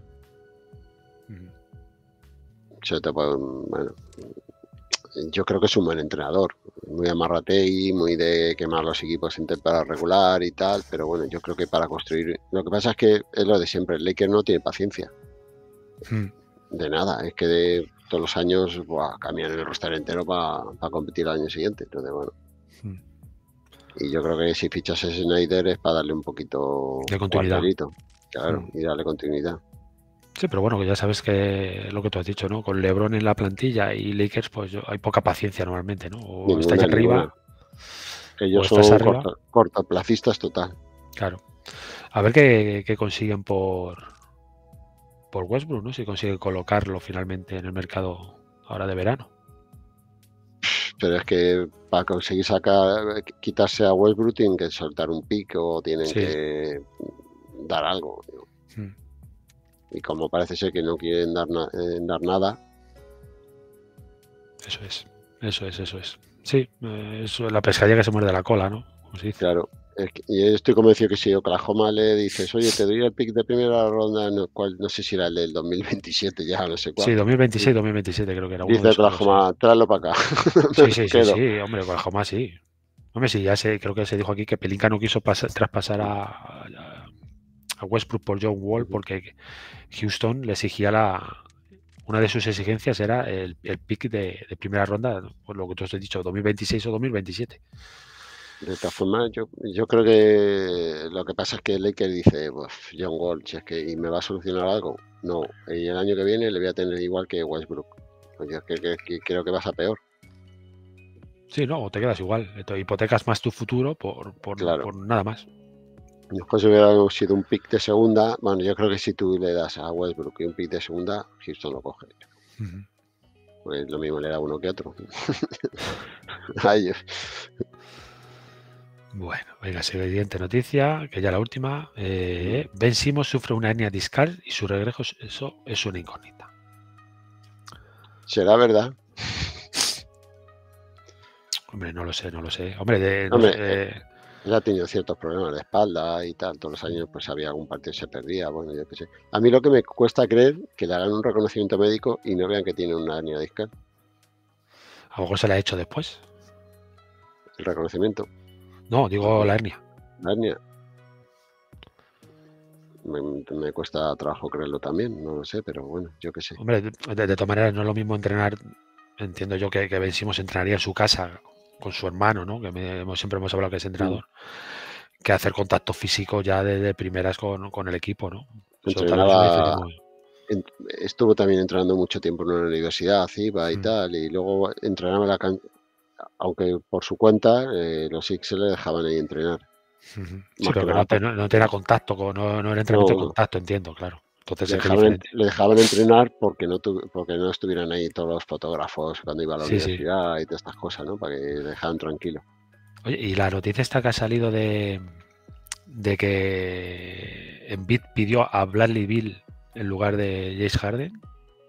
Bueno, yo creo que es un buen entrenador, muy amarrategui, muy de quemar los equipos en temporada regular y tal, pero bueno, yo creo que para construir, lo que pasa es que es lo de siempre, el Lakers no tiene paciencia. De nada, es que de todos los años cambian el roster entero para competir al año siguiente. Entonces, bueno. Y yo creo que si fichas a Snyder es para darle un poquito de continuidad. Claro, y darle continuidad. Sí, pero bueno, que ya sabes que lo que tú has dicho, ¿no? Con LeBron en la plantilla y Lakers, pues hay poca paciencia normalmente, ¿no? O estáis arriba. Ellos son cortoplacistas total. Claro. A ver qué consiguen por Westbrook, ¿no? Si consigue colocarlo finalmente en el mercado ahora de verano. Pero es que para conseguir quitarse a Westbrook tienen que soltar un pick o tienen que dar algo. Y como parece ser que no quieren dar nada. Eso es. Sí, eso es la pescadilla que se muerde la cola, ¿no? Como se dice. Claro. Y estoy convencido que si Oklahoma le dices, oye, te doy el pick de primera ronda, no sé si era el del 2027 ya, no sé cuál. Sí, 2026-2027 creo que era. Dice Oklahoma, tráelo para acá. Sí, hombre, Oklahoma sí. Hombre, sí, creo que se dijo aquí que Pelinka no quiso traspasar a Westbrook por John Wall porque Houston le exigía una de sus exigencias era el pick de primera ronda, por lo que tú has dicho, 2026 o 2027. De todas formas, yo creo que lo que pasa es que Lakers dice, pues, John Wall, si es que y me va a solucionar algo. No, y el año que viene le voy a tener igual que Westbrook. Pues yo creo que vas a peor. Sí, no, te quedas igual. Hipotecas más tu futuro por nada más. Después hubiera sido un pick de segunda. Bueno, yo creo que si tú le das a Westbrook y un pick de segunda, Houston lo coge. Pues lo mismo le da uno que otro. Bueno, venga, siguiente noticia, que ya la última. Ben Simmons sufre una hernia discal y su regreso es una incógnita. ¿Será verdad? Hombre, no lo sé. Hombre, él ha tenido ciertos problemas de espalda y tal. Todos los años pues había algún partido que se perdía. Bueno, yo qué sé. A mí lo que me cuesta creer que le hagan un reconocimiento médico y no vean que tiene una hernia discal. A lo mejor se la ha hecho después. ¿El reconocimiento? No, digo la hernia. La hernia. Me cuesta trabajo creerlo también, no lo sé, pero bueno, yo qué sé. Hombre, de todas maneras no es lo mismo entrenar, entiendo yo que Ben Simmons entrenaría en su casa con su hermano, ¿no? Que siempre hemos hablado que es entrenador, que hacer contacto físico ya de primeras con el equipo, ¿no? Estuvo también entrenando mucho tiempo en una universidad, iba y tal, y luego entrenaba aunque por su cuenta los Sixers le dejaban ahí entrenar. Sí, pero que no tenía contacto, no era entrenamiento de contacto, entiendo, claro. Entonces le dejaban entrenar porque no estuvieran ahí todos los fotógrafos cuando iba a la universidad y todas estas cosas, ¿no? Para que le dejaran tranquilo. Oye, y la noticia esta que ha salido de que Embiid pidió a Bradley Beal en lugar de James Harden.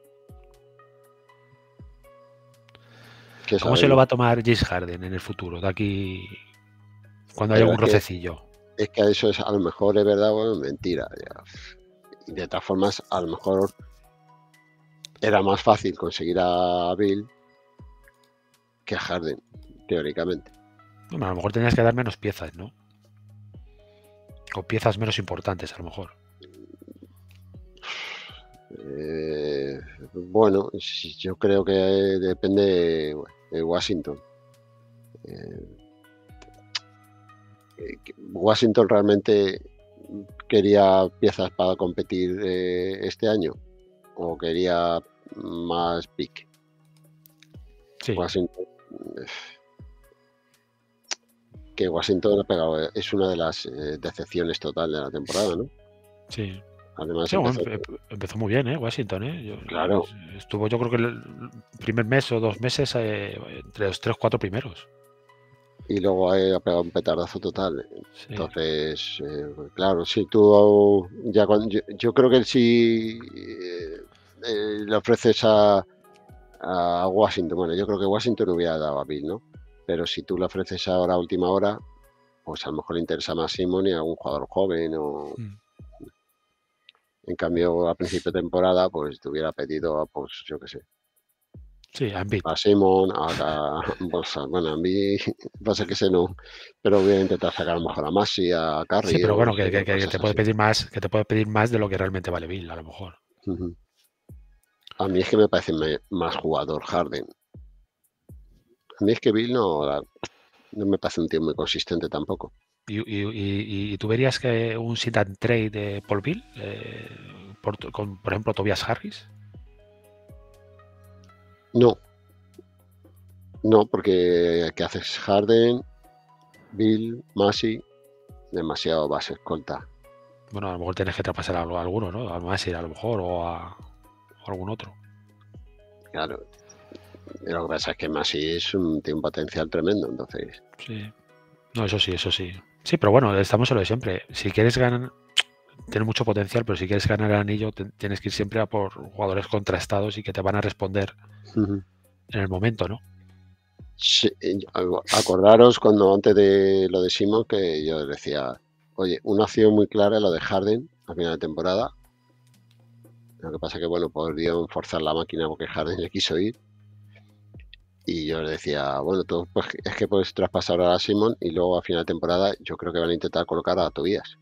¿Cómo se lo va a tomar James Harden en el futuro? De aquí, cuando haya un rocecillo. Es que eso es, a lo mejor es verdad o es mentira. Ya. Y de todas formas, a lo mejor era más fácil conseguir a Bill que a Harden, teóricamente. Bueno, a lo mejor tenías que dar menos piezas, ¿no? O piezas menos importantes, a lo mejor. Bueno, yo creo que depende de Washington. Washington realmente quería piezas para competir este año o quería más pick. Sí. Washington ha pegado, es una de las decepciones total de la temporada, ¿no? Sí. Además, sí, empezó muy bien, Washington, Claro. Estuvo, yo creo que el primer mes o 2 meses entre los 3 o 4 primeros. Y luego ha pegado un petardazo total. Sí. Entonces, claro, si tú ya yo creo que si le ofreces a Washington, bueno, yo creo que Washington hubiera dado a Bill, ¿no? Pero si tú le ofreces ahora a última hora, pues a lo mejor le interesa más Simon y algún jugador joven o... En cambio, a principio de temporada, pues te hubiera pedido, pues yo qué sé. Sí, a Embiid. A Simon, a Bolsa. Bueno, a mí pasa que sé no, pero voy a intentar sacar a lo mejor a Maxi, a Curry. Sí, pero bueno, que te puede pedir más, que te puede pedir más de lo que realmente vale Bill, a lo mejor. A mí es que me parece más jugador Harden. A mí es que Bill no me parece un tío muy consistente tampoco. ¿Y tú verías que un sit and trade de Paul Bill con, por ejemplo, Tobias Harris? No, porque ¿qué haces? Harden, Bill, Maxi, demasiado base escolta. Bueno, a lo mejor tienes que traspasar a alguno, ¿no? A Maxi a lo mejor o a algún otro. Claro. Lo que pasa es que Maxi tiene un potencial tremendo, entonces. Sí. No, eso sí. Sí, pero bueno, estamos en lo de siempre. Si quieres ganar, tiene mucho potencial, pero si quieres ganar el anillo, tienes que ir siempre a por jugadores contrastados y que te van a responder en el momento, ¿no? Sí, acordaros cuando antes de lo de Simon que yo decía, oye, una opción muy clara es lo de Harden a final de temporada. Lo que pasa que, bueno, podrían forzar la máquina porque Harden le quiso ir. Y yo le decía, bueno, tú pues, es que puedes traspasar a Simon y luego a final de temporada yo creo que van a intentar colocar a Tobias.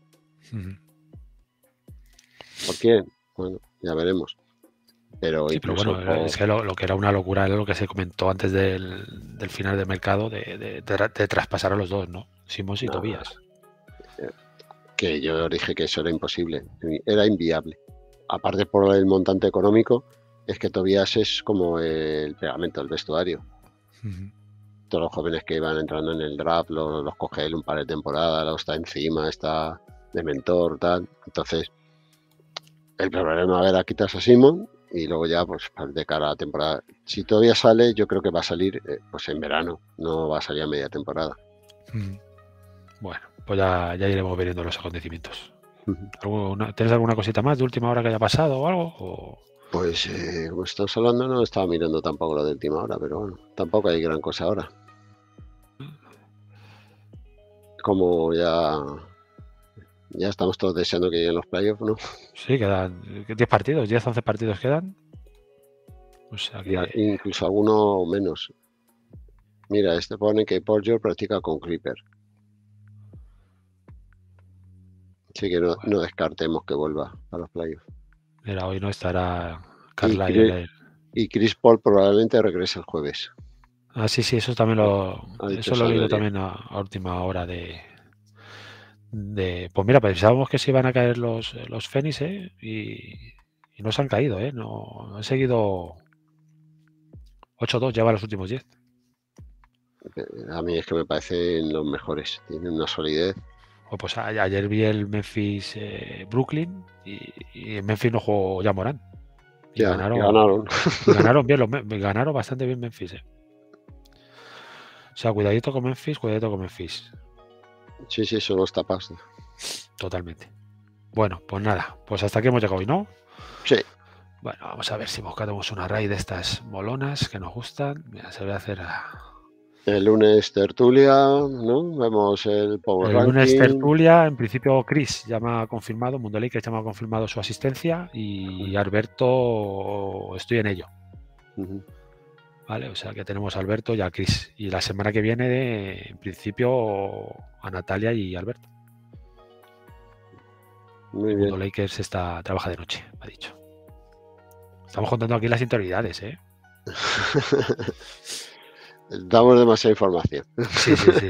¿Por qué? Bueno, ya veremos. Pero, sí, pero bueno, es que lo que era una locura era lo que se comentó antes del final del mercado de traspasar a los dos, ¿no? Simons y Tobias. Que yo dije que eso era imposible, era inviable. Aparte por el montante económico, es que Tobias es como el pegamento del vestuario. Todos los jóvenes que iban entrando en el draft los coge él un par de temporadas, los está encima, está de mentor, tal. Entonces, el problema era quitarse a Simon y luego ya, pues de cara a la temporada. Si todavía sale, yo creo que va a salir pues en verano, no va a salir a media temporada. Bueno, pues ya iremos viendo los acontecimientos. ¿Tienes alguna cosita más de última hora que haya pasado o algo? Pues, como estamos hablando, no estaba mirando tampoco lo de última hora, pero bueno, tampoco hay gran cosa ahora. Como ya estamos todos deseando que lleguen los playoffs, ¿no? Sí, quedan 10 partidos, 10, 11 partidos quedan. O sea que... incluso alguno menos. Mira, pone que Paul George practica con Clipper. Así que no descartemos que vuelva a los playoffs. Mira, hoy no estará Carlisle. Y Chris Paul probablemente regrese el jueves. Ah, sí, eso también lo he leído también a última hora de... Pues mira, pensábamos que se iban a caer los Phoenix, y no se han caído, no han seguido 8-2, lleva los últimos 10. A mí es que me parecen los mejores, tienen una solidez. Pues ayer vi el Memphis Brooklyn y en Memphis no jugó ya Morant. Y ganaron. Ganaron bien, ganaron bastante bien Memphis. O sea, cuidadito con Memphis, cuidadito con Memphis. Sí, son los tapas. Totalmente. Bueno, pues nada, pues hasta aquí hemos llegado hoy, ¿no? Sí. Bueno, vamos a ver si buscamos una raid de estas molonas que nos gustan. Mira, se voy a hacer El lunes tertulia, ¿no? Vemos el Power el lunes Ranking. tertulia. En principio Chris ya me ha confirmado, Mundo Lakers ya me ha confirmado su asistencia y Alberto estoy en ello. Vale, o sea que tenemos a Alberto y a Chris. Y la semana que viene, en principio, a Natalia y Alberto. Muy Mundo bien. Lakers trabaja de noche, me ha dicho. Estamos contando aquí las interioridades, ¿eh? Damos demasiada información. Sí.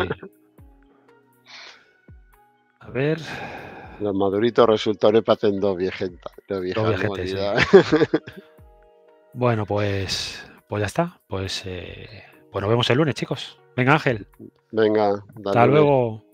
A ver. Los maduritos resultaron paten dos viejas Sí. Bueno, pues ya está. Pues nos vemos el lunes, chicos. Venga, Ángel. Venga, hasta luego.